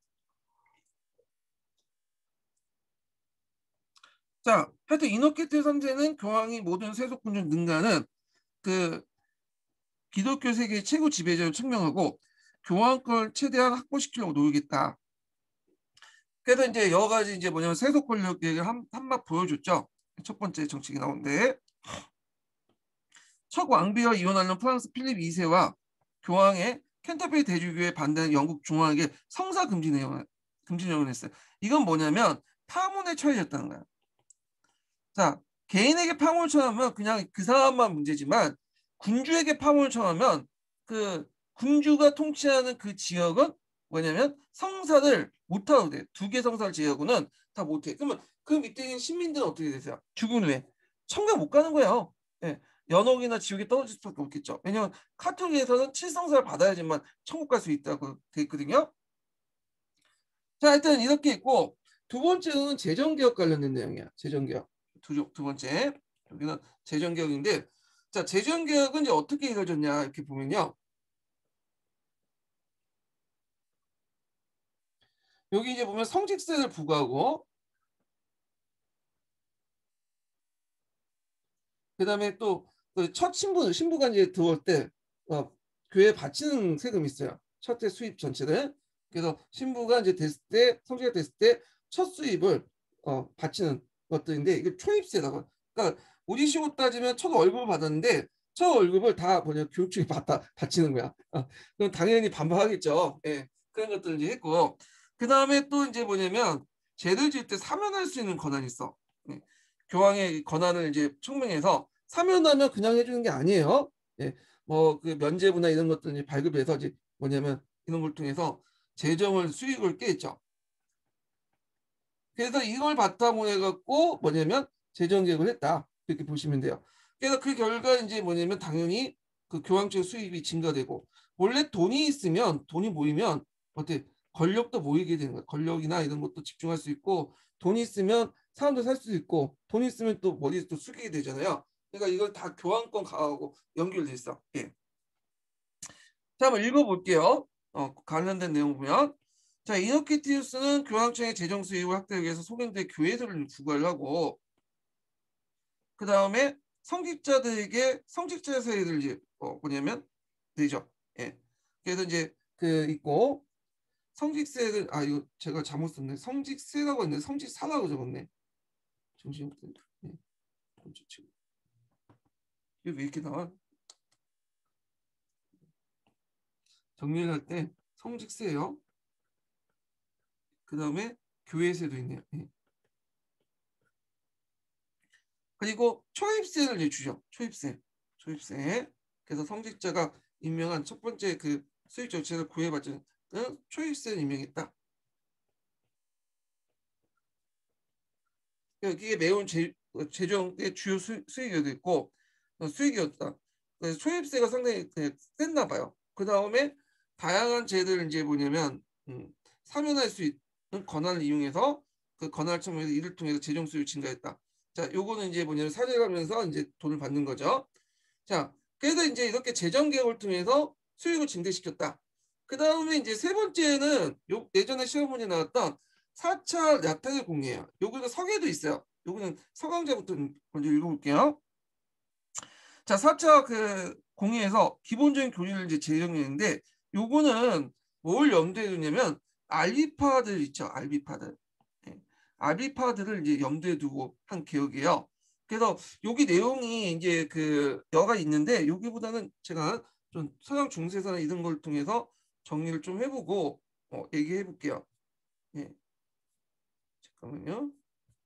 자, 하여튼 이노케트 삼 세는 교황이 모든 세속군주 능가는 그 기독교 세계의 최고 지배자를 증명하고 교황권을 최대한 확보시키려고 노력했다. 그래서 이제 여러 가지 이제 뭐냐면 세속 권력을 한, 한막 보여줬죠. 첫 번째 정책이 나오는데, 첫 왕비와 이혼하는 프랑스 필립 이 세와 교황의 캔터베리 대주교에 반대하는 영국 중앙에게 성사 금지 내용을 금지 내용을 했어요. 이건 뭐냐면 파문에 처해졌다는 거야. 자, 개인에게 파문을 처하면 그냥 그 사람만 문제지만 군주에게 파문을 처하면 그 군주가 통치하는 그 지역은 뭐냐면 성사를 못하게 돼. 두 개 성사를 제외하고는 다 못해. 그러면 그 밑에 있는 시민들은 어떻게 되세요? 죽은 후에 천국 못 가는 거예요. 예. 연옥이나 지옥에 떨어질 수밖에 없겠죠. 왜냐하면 카톨릭에서는 칠성사를 받아야지만 천국 갈 수 있다고 돼 있거든요. 자, 하여튼 이렇게 있고, 두 번째는 재정개혁 관련된 내용이야. 재정개혁. 두, 두 번째. 여기는 재정개혁인데, 자, 재정개혁은 이제 어떻게 이루어졌냐, 이렇게 보면요. 여기 이제 보면 성직세를 부과하고, 그 다음에 또, 첫 신부, 신부가 이제 들어올 때, 어, 교회에 바치는 세금이 있어요. 첫 해 수입 전체를. 그래서 신부가 이제 됐을 때, 성직이 됐을 때, 첫 수입을, 어, 바치는 것들인데, 이게 초입세라고. 그러니까, 우리 식으로 따지면 첫 월급을 받았는데, 첫 월급을 다 뭐냐, 교육청에 받다, 바치는 거야. 어, 그럼 당연히 반발하겠죠. 예. 그런 것들 이제 했고. 그 다음에 또 이제 뭐냐면, 죄를 지을 때 사면할 수 있는 권한이 있어. 예. 교황의 권한을 이제 청명해서 사면하면 그냥 해주는 게 아니에요. 예, 뭐 그 면죄부나 이런 것들 이제 발급해서 이제 뭐냐면 이런 걸 통해서 재정을 수익을 깼죠. 그래서 이걸 바탕으로 해갖고 뭐냐면 재정 개혁을 했다 이렇게 보시면 돼요. 그래서 그 결과 이제 뭐냐면 당연히 그 교황청 수입이 증가되고 원래 돈이 있으면 돈이 모이면 어때 권력도 모이게 되는 거야. 권력이나 이런 것도 집중할 수 있고 돈이 있으면 사람도 살 수 있고 돈 있으면 또 머리에 또 숙이게 되잖아요. 그러니까 이걸 다 교황권 가하고 연결돼 있어. 예. 자, 한번 읽어볼게요. 어, 관련된 내용 보면. 자, 이노케티우스는 교황청의 재정 수입을 확대하기 위해서 소경대 교회들을 부과를 하고, 그 다음에 성직자들에게 성직자 세율을 이제 어, 뭐냐면 되죠. 예. 그래서 이제 그 있고 성직세를 아 이거 제가 잘못 썼네. 성직세라고 했는데 성직사라고 적었네. 정신 예. 이거 왜 이렇게 나와? 정리를 할 때 성직세요. 그 다음에 교회세도 있네요. 예. 그리고 초입세를 이제 주죠. 초입세. 초입세. 그래서 성직자가 임명한 첫 번째 그 수익 정책을 구해받는 초입세를 임명했다. 이게 매운 재, 재정의 주요 수, 수익이었고 어, 수익이었다. 그래서 초입세가 상당히 셌나 봐요. 그 다음에 다양한 제도를 이제 뭐냐면 음, 사면할 수 있는 권한을 이용해서 그 권한을 청구해서 이를 통해서 재정 수익이 증가했다. 자, 요거는 이제 뭐냐면 사죄하면서 이제 돈을 받는 거죠. 자, 그래서 이제 이렇게 재정 개혁을 통해서 수익을 증대시켰다. 그 다음에 이제 세 번째는 요 예전에 시험 문제 나왔던 사 차 야탁의 공예예요. 요거는 서계도 있어요. 요거는 서강제부터 먼저 읽어볼게요. 자, 사 차 그 공예에서 기본적인 교리를 이제 제정했는데 요거는 뭘 염두에 두냐면 알비파들 있죠. 알비파들. 네. 알비파들을 이제 염두에 두고 한 개혁이에요. 그래서 여기 내용이 이제 그 여가 있는데 여기보다는 제가 좀 서양 중세사나 이런 걸 통해서 정리를 좀 해보고 어, 얘기해 볼게요. 예. 잠깐만요.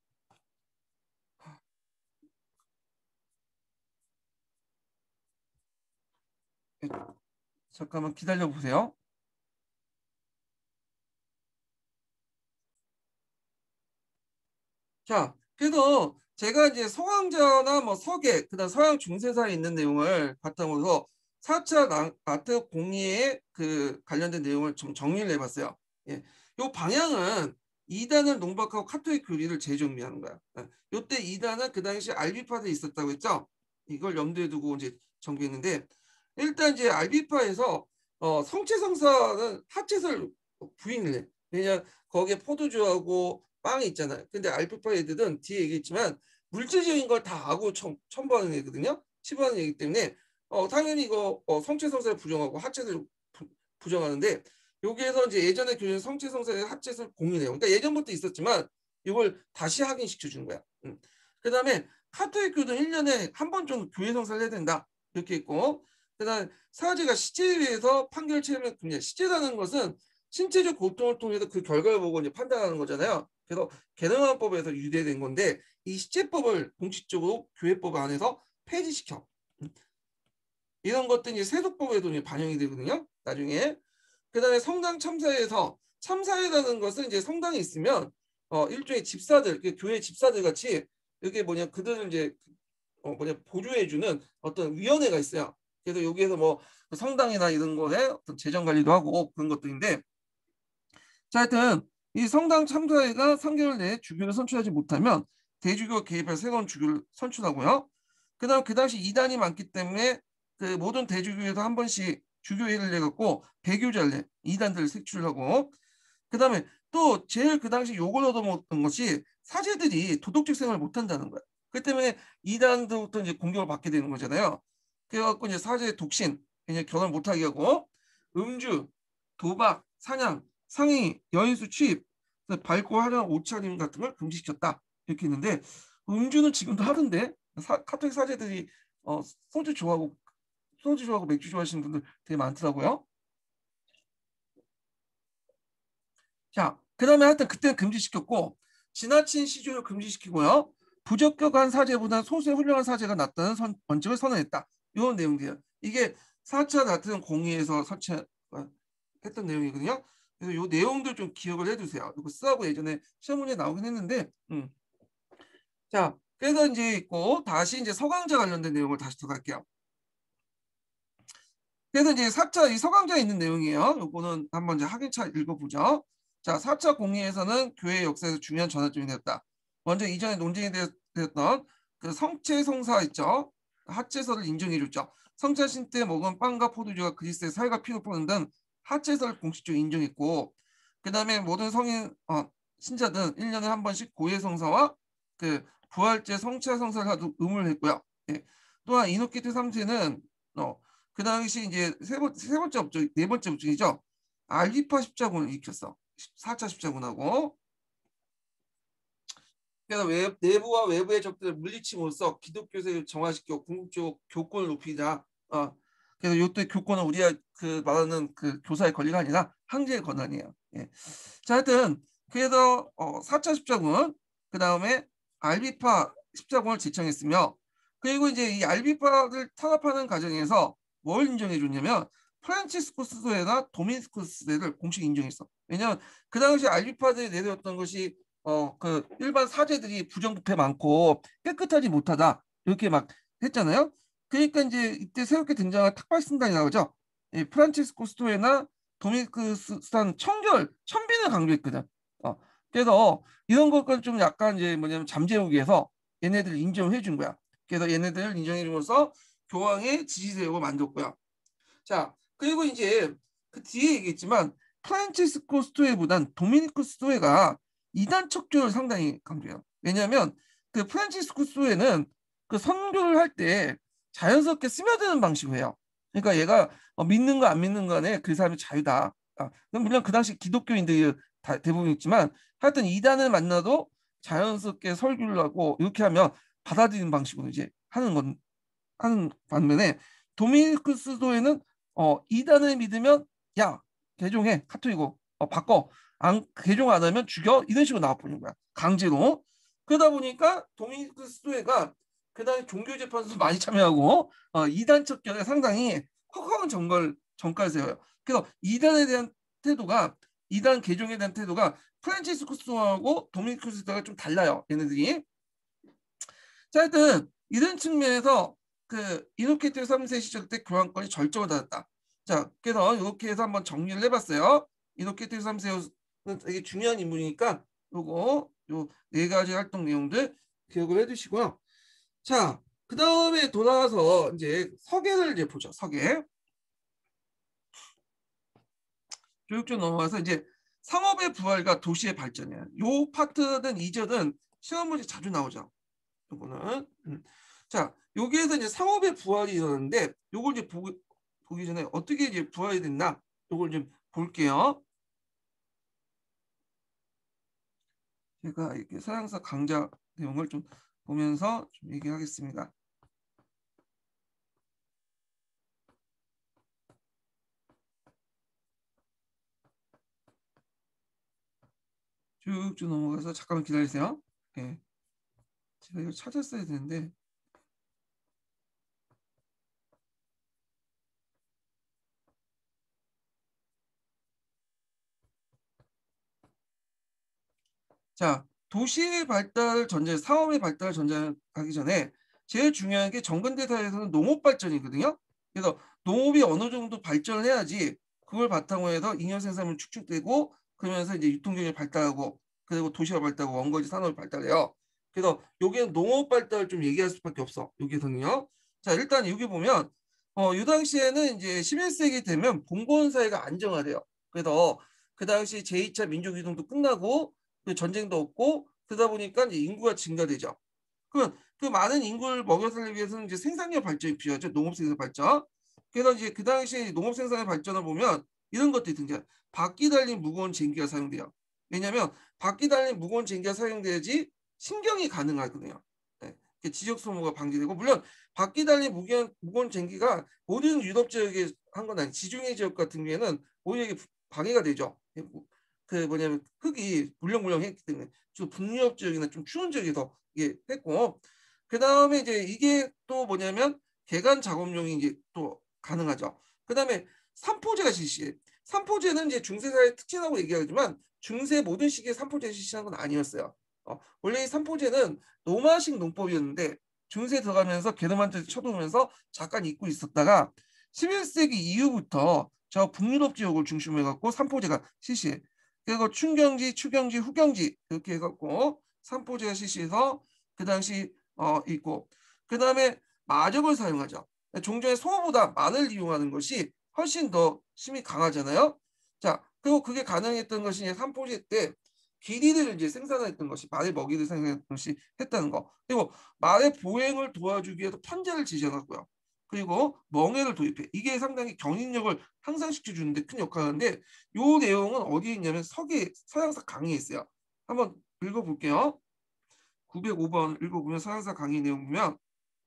예, 잠깐만 기다려 보세요. 자, 그래서 제가 이제 서강자나 뭐 서계, 그다음 서양 중세사에 있는 내용을 바탕으로 사 차 나트 공의에 그 관련된 내용을 좀 정리를 해봤어요. 예, 요 방향은 이 단을 농박하고 카토릭 교리를 재정비하는 거야. 이때 이 단은 그 당시 알비파들이 있었다고 했죠. 이걸 염두에 두고 이제 정비했는데 일단 이제 알비파에서 어, 성체성사는 하체설 부인을 해. 왜냐 거기에 포도주하고 빵이 있잖아요. 근데 알비파 애들은 뒤에 얘기했지만 물질적인 걸 다 아고 첨, 첨부하는 애거든요. 치부하는 애기 때문에 어, 당연히 이거 어, 성체성사를 부정하고 하체를 부, 부정하는데 여기에서 이제 예전에 교련 성체성사의 하체설 공인해요. 그러니까 예전부터 있었지만 이걸 다시 확인시켜 주는 거야. 음. 그다음에 카톨릭 교도는 일 년에 한 번 정도 교회 성사를 해야 된다. 이렇게 있고 그다음 사제가 시체에 의해서 판결 체험을 금지. 시체라는 것은 신체적 고통을 통해서 그 결과를 보고 이제 판단하는 거잖아요. 그래서 개념화법에서 유래된 건데 이 시체법을 공식적으로 교회법 안에서 폐지시켜. 음. 이런 것들이 세속법에도 이제 반영이 되거든요. 나중에. 그다음에 성당 참사에서 참사회라는 것은 이제 성당이 있으면 어 일종의 집사들, 교회 집사들 같이 이게 뭐냐 그들을 이제 어 뭐냐 보조해주는 어떤 위원회가 있어요. 그래서 여기에서 뭐 성당이나 이런 거에 어떤 재정 관리도 하고 그런 것들인데, 자 하여튼 이 성당 참사회가 삼 개월 내에 주교를 선출하지 못하면 대주교 개입해서 새로운 주교를 선출하고요. 그다음 그 당시 이단이 많기 때문에 그 모든 대주교에서 한 번씩 주교회를 내갖고 배교자를 이단들을 색출하고, 그다음에 또 제일 그 당시 욕을 얻어먹었던 것이 사제들이 도덕적 생활을 못한다는 거야. 그 때문에 이단들부터 이제 공격을 받게 되는 거잖아요. 그래갖고 이제 사제 독신, 이제 결혼 못하게 하고 음주, 도박, 사냥, 상위, 여인수 취입, 밝고 화려한 옷차림 같은 걸 금지시켰다. 이렇게 했는데 음주는 지금도 하던데 사, 카톨릭 사제들이 어, 소주 좋아하고 소주 좋아하고 맥주 좋아하시는 분들 되게 많더라고요. 자, 그다음에 하여튼 그때는 금지시켰고 지나친 시주를 금지시키고요. 부적격한 사제보다는 소수의 훌륭한 사제가 낫다는 선, 원칙을 선언했다. 이런 내용들이에요. 이게 사 차 나트륨 공의에서 설치했던 내용이거든요. 그래서 이 내용들 좀 기억을 해두세요. 이거 쓰라고 예전에 시험 문제 나오긴 했는데, 음. 자, 그래서 이제 있고 다시 이제 서강자 관련된 내용을 다시 들어갈게요. 그래서 이제 사 차 이 서강자에 있는 내용이에요. 요거는 한번 이제 확인차 읽어보죠. 자, 사 차 공의에서는 교회 역사에서 중요한 전환점이 되었다. 먼저 이전에 논쟁이 되었던 그 성체 성사 있죠. 하체설을 인정해줬죠. 성자신 때 먹은 빵과 포도주가 그리스의 살과 피로 푸는 등 하체설을 공식적으로 인정했고, 그 다음에 모든 성인 어, 신자들은 일 년에 한 번씩 고해 성사와 그 부활제 성체 성사를 하도 의무를 했고요. 예. 또한 이노키트 삼 세는 어, 그 당시 이제 세, 번, 세 번째 업종, 네 번째 업종이죠. 알기파 십자군을 일으켰어. 사 차 십자군하고. 그래서 외, 내부와 외부의 적들을 물리침으로써 기독교세를 정화시켜 궁극적 교권을 높이자. 어, 그래서 이때 교권은 우리가 그 말하는 그 교사의 권리가 아니라 황제의 권한이에요. 예. 자, 하여튼 그래서 어, 사 차 십자군, 그 다음에 알비파 십자군을 제청했으며, 그리고 이제 이 알비파를 탄압하는 과정에서 뭘 인정해 줬냐면 프란치스코스도에나 도미니스코스도를 공식 인정했어. 왜냐하면 그 당시 알비파들이 내세웠던 것이 어 그 일반 사제들이 부정부패 많고 깨끗하지 못하다 이렇게 막 했잖아요. 그러니까 이제 이때 새롭게 등장한 탁발승단이 나오죠. 이 프란치스코스도에나 도미니크스탄 청결 천빈을 강조했거든. 어 그래서 이런 것과 좀 약간 이제 뭐냐면 잠재우기 위해서 얘네들 인정을 해준 거야. 그래서 얘네들을 인정해 줌으로써 교황의 지지세력을 만들었고요. 자, 그리고 이제 그 뒤에 얘기했지만 프란치스코 스토에보단 도미니코 스토에가 이단 척결을 상당히 강조해요. 왜냐하면 그 프란치스코 스토에는 그 선교를 할 때 자연스럽게 스며드는 방식으로 해요. 그러니까 얘가 어, 믿는 거 안 믿는 간에 그 사람이 자유다. 아, 물론 그 당시 기독교인들이 다 대부분 있지만 하여튼 이단을 만나도 자연스럽게 설교를 하고 이렇게 하면 받아들이는 방식으로 이제 하는 건 하는 반면에 도미니크스도에는 어, 이단을 믿으면 야 개종해 카톨릭으로 어, 바꿔 안 개종 안 하면 죽여 이런 식으로 나와버리는 거야 강제로. 그러다 보니까 도미니크스도회가 그다음에 종교재판소 많이 참여하고 어, 이단 척결에 상당히 헉헉한 정걸 정가를 세워요. 그래서 이단에 대한 태도가 이단 개종에 대한 태도가 프란치스코스하고 도미니크스도가 좀 달라요 얘네들이. 자, 하여튼 이런 측면에서 그 이노케트 삼 세 시절 때 교황권이 절정을 받았다. 자, 그래서 이렇게 해서 한번 정리를 해봤어요. 이노케트 삼 세는 되게 중요한 인물이니까 요거 요 네 가지 활동 내용들 기억을 해두시고요. 자, 그 다음에 돌아와서 이제 서계를 이제 보죠. 서계. 교육적 넘어가서 이제 상업의 부활과 도시의 발전이에요. 요 파트든 이전은 시험 문제 자주 나오죠. 요거는. 음. 자, 여기에서 이제 상업의 부활이 일어나는데 요걸 이제 보기, 보기 전에 어떻게 이제 부활이 됐나 요걸 좀 볼게요. 제가 이렇게 서양사 강좌 내용을 좀 보면서 좀 얘기하겠습니다. 쭉쭉 넘어가서 잠깐만 기다리세요. 예. 제가 이거 찾았어야 되는데 자, 도시의 발달 전제, 사업의 발달 전제하기 전에 제일 중요한 게 정근대 사회에서는 농업 발전이거든요. 그래서 농업이 어느 정도 발전을 해야지 그걸 바탕으로 해서 잉여 생산물 축적되고 그러면서 이제 유통경이 발달하고 그리고 도시가 발달하고 원거지 산업이 발달해요. 그래서 여기는 농업 발달을 좀 얘기할 수밖에 없어. 여기서는요. 자, 일단 여기 보면 어, 이 당시에는 이제 십일 세기 되면 봉건 사회가 안정화돼요. 그래서 그 당시 제이 차 민족 이동도 끝나고 그 전쟁도 없고 그러다 보니까 이제 인구가 증가되죠. 그, 그 많은 인구를 먹여 살리기 위해서는 이제 생산력 발전이 필요하죠. 농업 생산 발전. 그래서 이제 그 당시 농업 생산의 발전을 보면 이런 것들이 등장. 바퀴 달린 무거운 쟁기가 사용돼요. 왜냐하면 바퀴 달린 무거운 쟁기가 사용돼야지 신경이 가능하거든요. 네. 지적 소모가 방지되고 물론 바퀴 달린 무거운, 무거운 쟁기가 모든 유럽 지역에 한 건 아니. 지중해 지역 같은 경우에는 오히려 이게 방해가 되죠. 그 뭐냐면 흙이 물렁물렁했기 때문에 좀 북유럽 지역이나 좀 추운 지역에서 이게 했고 그 다음에 이제 이게 또 뭐냐면 개간 작업용이 이제 또 가능하죠. 그 다음에 삼포제가 실시해. 삼포제는 이제 중세사의 특징이라고 얘기하지만 중세 모든 시기에 삼포제를 실시한 건 아니었어요. 어, 원래 이 삼포제는 노마식 농법이었는데 중세 들어가면서 게르만들 쳐들어오면서 잠깐 잊고 있었다가 십일 세기 이후부터 저 북유럽 지역을 중심으로 해갖고 삼포제가 실시해. 그리고 춘경지, 추경지, 후경지 이렇게 해갖고 삼포제가 실시해서 그 당시 어 있고 그 다음에 마적을 사용하죠. 종전에 송어보다 마늘 이용하는 것이 훨씬 더 힘이 강하잖아요. 자, 그리고 그게 가능했던 것이 이제 삼포제 때 기리를 이제 생산했던 것이 말의 먹이를 생산했던 것이 했다는 거. 그리고 말의 보행을 도와주기 위해서 편제를 지정하고요. 그리고 멍해를 도입해. 이게 상당히 경인력을 향상시켜 주는데 큰 역할을 하는데 요 내용은 어디에 있냐면 서기 서양사 강의에 있어요. 한번 읽어볼게요. 구백오 번 읽어보면 서양사 강의 내용 보면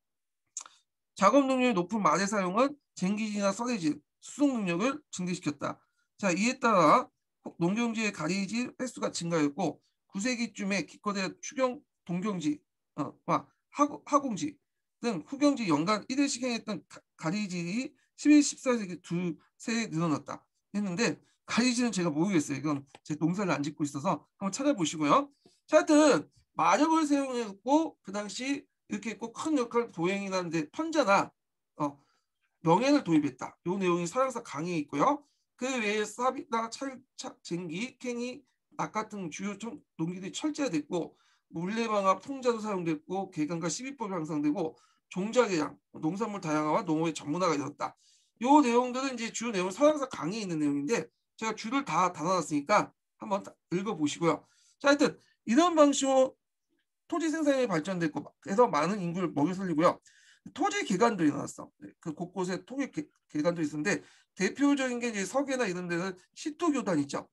작업 능력이 높은 말의 사용은 쟁기지나 서대지, 수송 능력을 증대시켰다. 자, 이에 따라 농경지의 가리지 횟수가 증가했고 구 세기쯤에 기껏해야 추경 동경지와 하고, 하공지 등 후경지 연간 일 회씩 행했던 가리질이 십일, 십사 세기 두 세 늘어났다 했는데 가리지는 제가 모르겠어요. 이건 제 농사를 안 짓고 있어서 한번 찾아보시고요. 자, 하여튼 마력을 사용했고 그 당시 이렇게 했고 큰 역할 도행이라는데 편자나 어, 명예를 도입했다. 이 내용이 서양사 강의에 있고요. 그 외에 삽이나 찰착, 쟁기, 캥이, 낙 같은 주요 농기들이 철제됐고 물레방아, 풍자도 사용됐고 개간과 시비법이 형성되고 종자개량, 농산물 다양화와 농업의 전문화가 이뤘다. 이 내용들은 이제 주요 내용 서양사 강의에 있는 내용인데 제가 줄을 다 달아놨으니까 한번 읽어보시고요. 자, 하여튼 이런 방식으로 토지 생산이 발전됐고 그래서 많은 인구를 먹여 살리고요. 토지 기관도 일어났어. 그 곳곳에 토지 기관도 있었는데 대표적인 게 이제 서계나 이런 데는 시토교단 있죠.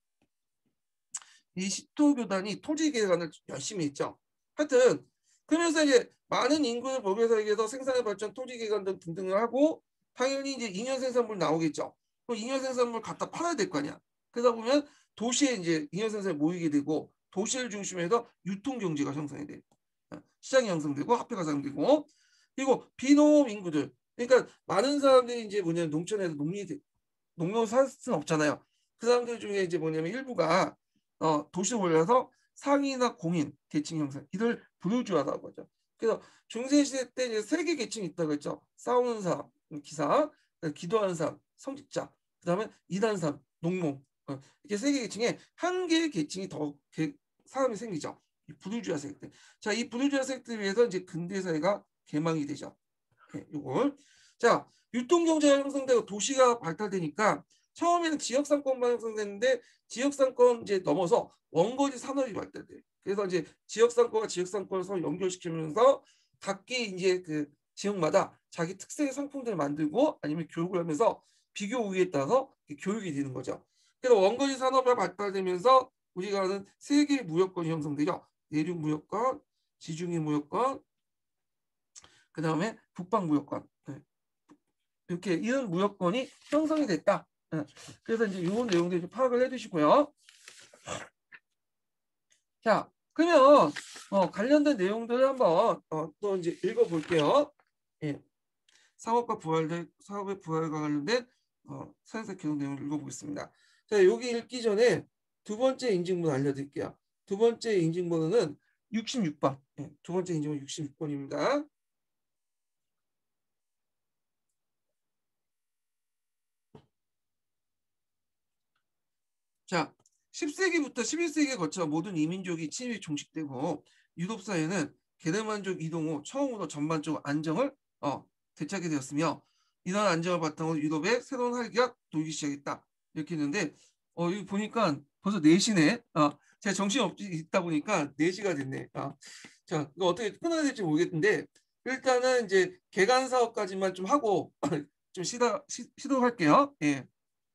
이 시토교단이 토지 기관을 열심히 했죠. 하여튼 그러면서 이제 많은 인구를 먹여 살기 위해서 생산의 발전, 토지 기관 등등을 하고 당연히 이제 잉여 생산물 나오겠죠. 그럼 잉여 생산물 갖다 팔아야 될 거 아니야. 그러다 보면 도시에 이제 잉여 생산이 모이게 되고 도시를 중심으로 해서 유통 경제가 형성이 돼. 시장이 형성되고 화폐가 사용되고 그리고 비농업 인구들 그러니까 많은 사람들이 이제 뭐냐면 농촌에서 농민이 농농 살 수는 없잖아요. 그 사람들 중에 이제 뭐냐면 일부가 어, 도시로 올라서 상인이나 공인 계층 형성 이들 부유주의하다고 하죠. 그래서 중세 시대 때 이제 세 개 계층이 있다고 했죠. 싸우는 사람, 기사, 기도하는 사람, 성직자, 그다음에 일하는 사람, 농농 어, 이렇게 세 개 계층에 한 개의 계층이 더 개, 사람이 생기죠. 이 부르주아 세력들. 자, 이 부르주아 세력들에 의해서 이제 근대 사회가 개망이 되죠. 네, 요걸. 자, 율동경제가 형성되고 도시가 발달되니까 처음에는 지역상권만 형성됐는데 지역상권 이제 넘어서 원거리 산업이 발달돼. 그래서 이제 지역상권과 지역상권을 서로 연결시키면서 각기 이제 그 지역마다 자기 특색의 상품들을 만들고 아니면 교육을 하면서 비교 우위에 따라서 교육이 되는 거죠. 그래서 원거리 산업이 발달되면서 우리가 아는 세계 무역권이 형성되죠. 내륙 무역권, 지중해 무역권, 그 다음에 북방 무역권. 네. 이렇게 이런 무역권이 형성이 됐다. 네. 그래서 이제 이런 내용들 좀 파악을 해두시고요. 자, 그러면 어, 관련된 내용들을 한번 어, 또 이제 읽어볼게요. 예. 상업과 부활, 사업의 부활과 관련된 어, 사회적 기록 내용을 읽어보겠습니다. 자, 여기 읽기 전에 두 번째 인증번호 알려드릴게요. 두 번째 인증번호는 육십육 번. 예, 두 번째 인증번호 육십육 번입니다. 자, 십 세기부터 십일 세기에 거쳐 모든 이민족이 침입이 종식되고 유럽 사회는 게르만족 이동 후 처음으로 전반적으로 안정을 어, 되찾게 되었으며 이러한 안정을 바탕으로 유럽의 새로운 활기가 돌기 시작했다. 이렇게 했는데 어, 여기 보니까 벌써 네 시네. 어, 제가 정신이 없, 있다 보니까 네 시가 됐네. 어. 자, 이거 어떻게 끊어야 될지 모르겠는데 일단은 이제 개간 사업까지만 좀 하고 좀 시도, 시, 시도할게요. 예.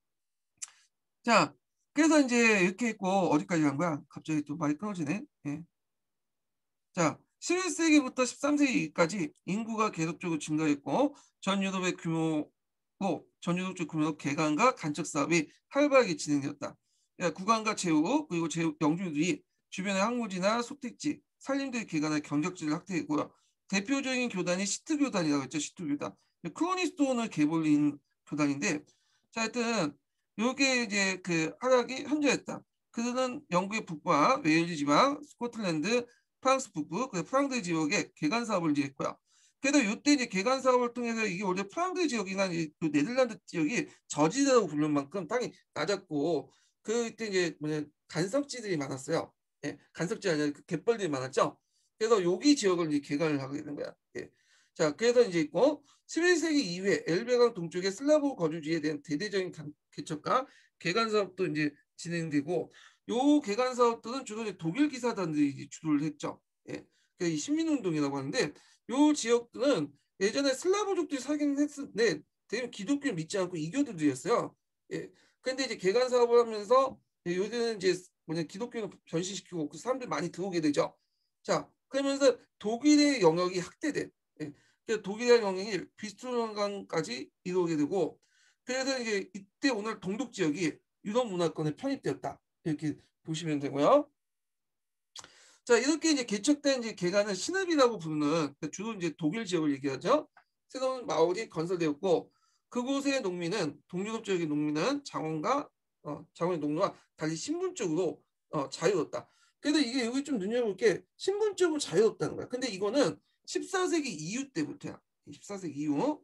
자, 그래서 이제 이렇게 있고 어디까지 간 거야? 갑자기 또 말이 끊어지네. 예. 자, 십일 세기부터 십삼 세기까지 인구가 계속적으로 증가했고 전 유럽의 규모고 전 유럽적 규모로 개간과 간척 사업이 활발하게 진행되었다. 그러니까 구간과 제후 그리고 제후 영주들이 주변의 항구지나 소택지, 산림들의 개간을 경작지를 확대했고요. 대표적인 교단이 시트 교단이라고 했죠. 시트 교단. 크로니스톤을 계벌린 교단인데, 자, 하여튼 요게 이제 그 활약이 현저했다. 그들은 영국의 북부와 웨일즈 지방, 스코틀랜드, 프랑스 북부, 그 프랑드 지역에 개간 사업을 이제 했고요. 그래도 이때 이제 개간 사업을 통해서 이게 원래 프랑드 지역이나 그 네덜란드 지역이 저지대라고 부르는 만큼 땅이 낮았고 그때 이제 뭐냐 간섭지들이 많았어요. 예, 간섭지 아니라 그 갯벌들이 많았죠. 그래서 여기 지역을 이제 개간을 하게 되는 거야. 예. 자, 그래서 이제 있고 십일 세기 이후에 엘베강 동쪽의 슬라브 거주지에 대한 대대적인 개척과 개간 사업도 이제 진행되고 요 개간 사업들은 주로 이제 독일 기사단들이 주도를 했죠. 예. 그 신민운동이라고 하는데 요 지역들은 예전에 슬라브족들이 살긴 했는데 대부분 기독교를 믿지 않고 이교도들이었어요. 예. 근데 이제 개간 사업을 하면서 요새는 이제 뭐냐 기독교를 변신시키고 그 사람들이 많이 들어오게 되죠. 자, 그러면서 독일의 영역이 확대돼. 예. 그래서 독일의 영역이 비스트론강까지 이루어지게 되고 그래서 이제 이때 오늘 동독 지역이 유럽 문화권에 편입되었다. 이렇게 보시면 되고요. 자, 이렇게 이제 개척된 이제 개간은 신읍이라고 부르는 주로 이제 독일 지역을 얘기하죠. 새로운 마을이 건설되었고 그곳의 농민은 동유럽 지역의 농민은 장원과 어, 장원의 농노와 달리 신분적으로 어, 자유롭다. 그래도 이게 여기 좀 눈여볼 게 신분적으로 자유롭다는 거야. 근데 이거는 십사 세기 이후 때부터야. 십사 세기 이후.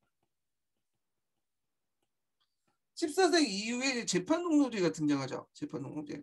십사 세기 이후에 재판 농노제가 등장하죠. 재판 농노제.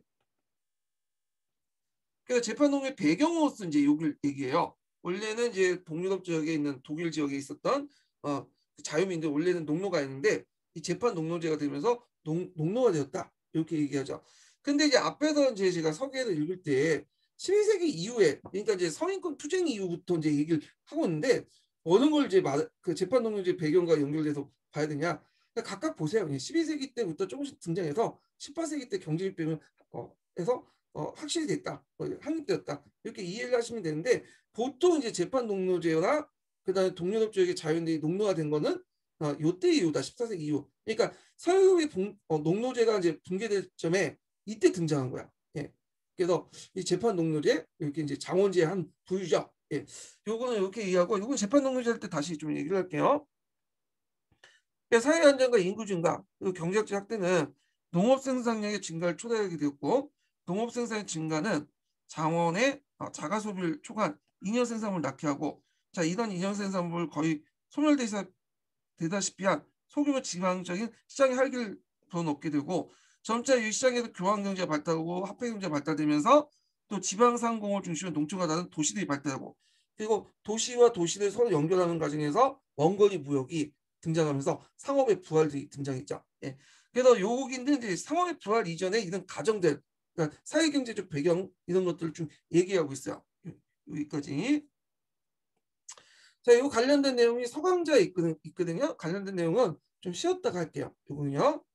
그래서 재판농의 배경으로서 이제 여기를 얘기해요. 원래는 이제 동유럽 지역에 있는 독일 지역에 있었던 어, 자유민들 원래는 농노가 있는데 이 재판 농노제가 되면서 농, 농노가 되었다. 이렇게 얘기하죠. 근데 이제 앞에서 이제 제가 서계를 읽을 때 십일 세기 이후에 그러니까 이제 서인권 투쟁 이후부터 이제 얘기를 하고 있는데 어느 걸 이제 마, 그 재판 농노제 배경과 연결돼서 봐야 되냐? 그러니까 각각 보세요. 십이 세기 때부터 조금씩 등장해서 십팔 세기 때 경제일병을 어, 해서 어, 확실히 됐다, 어, 확립되었다 이렇게 이해를 하시면 되는데 보통 이제 재판 농노제나 그다음에 동유럽 지역의 자유인들이 농노가 된 거는 어, 요때 이후다. 십사 세기 이후. 그러니까 서유럽의 어, 농노제가 이제 붕괴될 점에 이때 등장한 거야. 예. 그래서 이 재판 농노제 이렇게 이제 장원제의 한 부유죠. 예. 요거는 이렇게 이해하고 요건 재판 농노제 할 때 다시 좀 얘기를 할게요. 그러니까 사회 안정과 인구 증가 그리고 경제적 확대는 농업 생산량의 증가를 초래하게 되었고 농업 생산의 증가는 장원의 자가 소비를 초과한 잉여 생산물을 낳게 하고 자 이런 잉여 생산물 거의 소멸되다시피 한 소규모 지방적인 시장의 활기를 불어넣게 되고 점차 이 시장에서 교환 경제가 발달하고 화폐 경제가 발달되면서 또 지방상공을 중심으로 농촌과 다른 도시들이 발달하고 그리고 도시와 도시를 서로 연결하는 과정에서 원거리 무역이 등장하면서 상업의 부활이 등장했죠. 예. 그래서 여기는 이제 상업의 부활 이전에 이런 가정들, 그러니까 사회경제적 배경 이런 것들을 좀 얘기하고 있어요. 여기까지. 자, 이 관련된 내용이 서강자에 있거든, 있거든요. 관련된 내용은 좀 쉬었다가 할게요. 이거는요.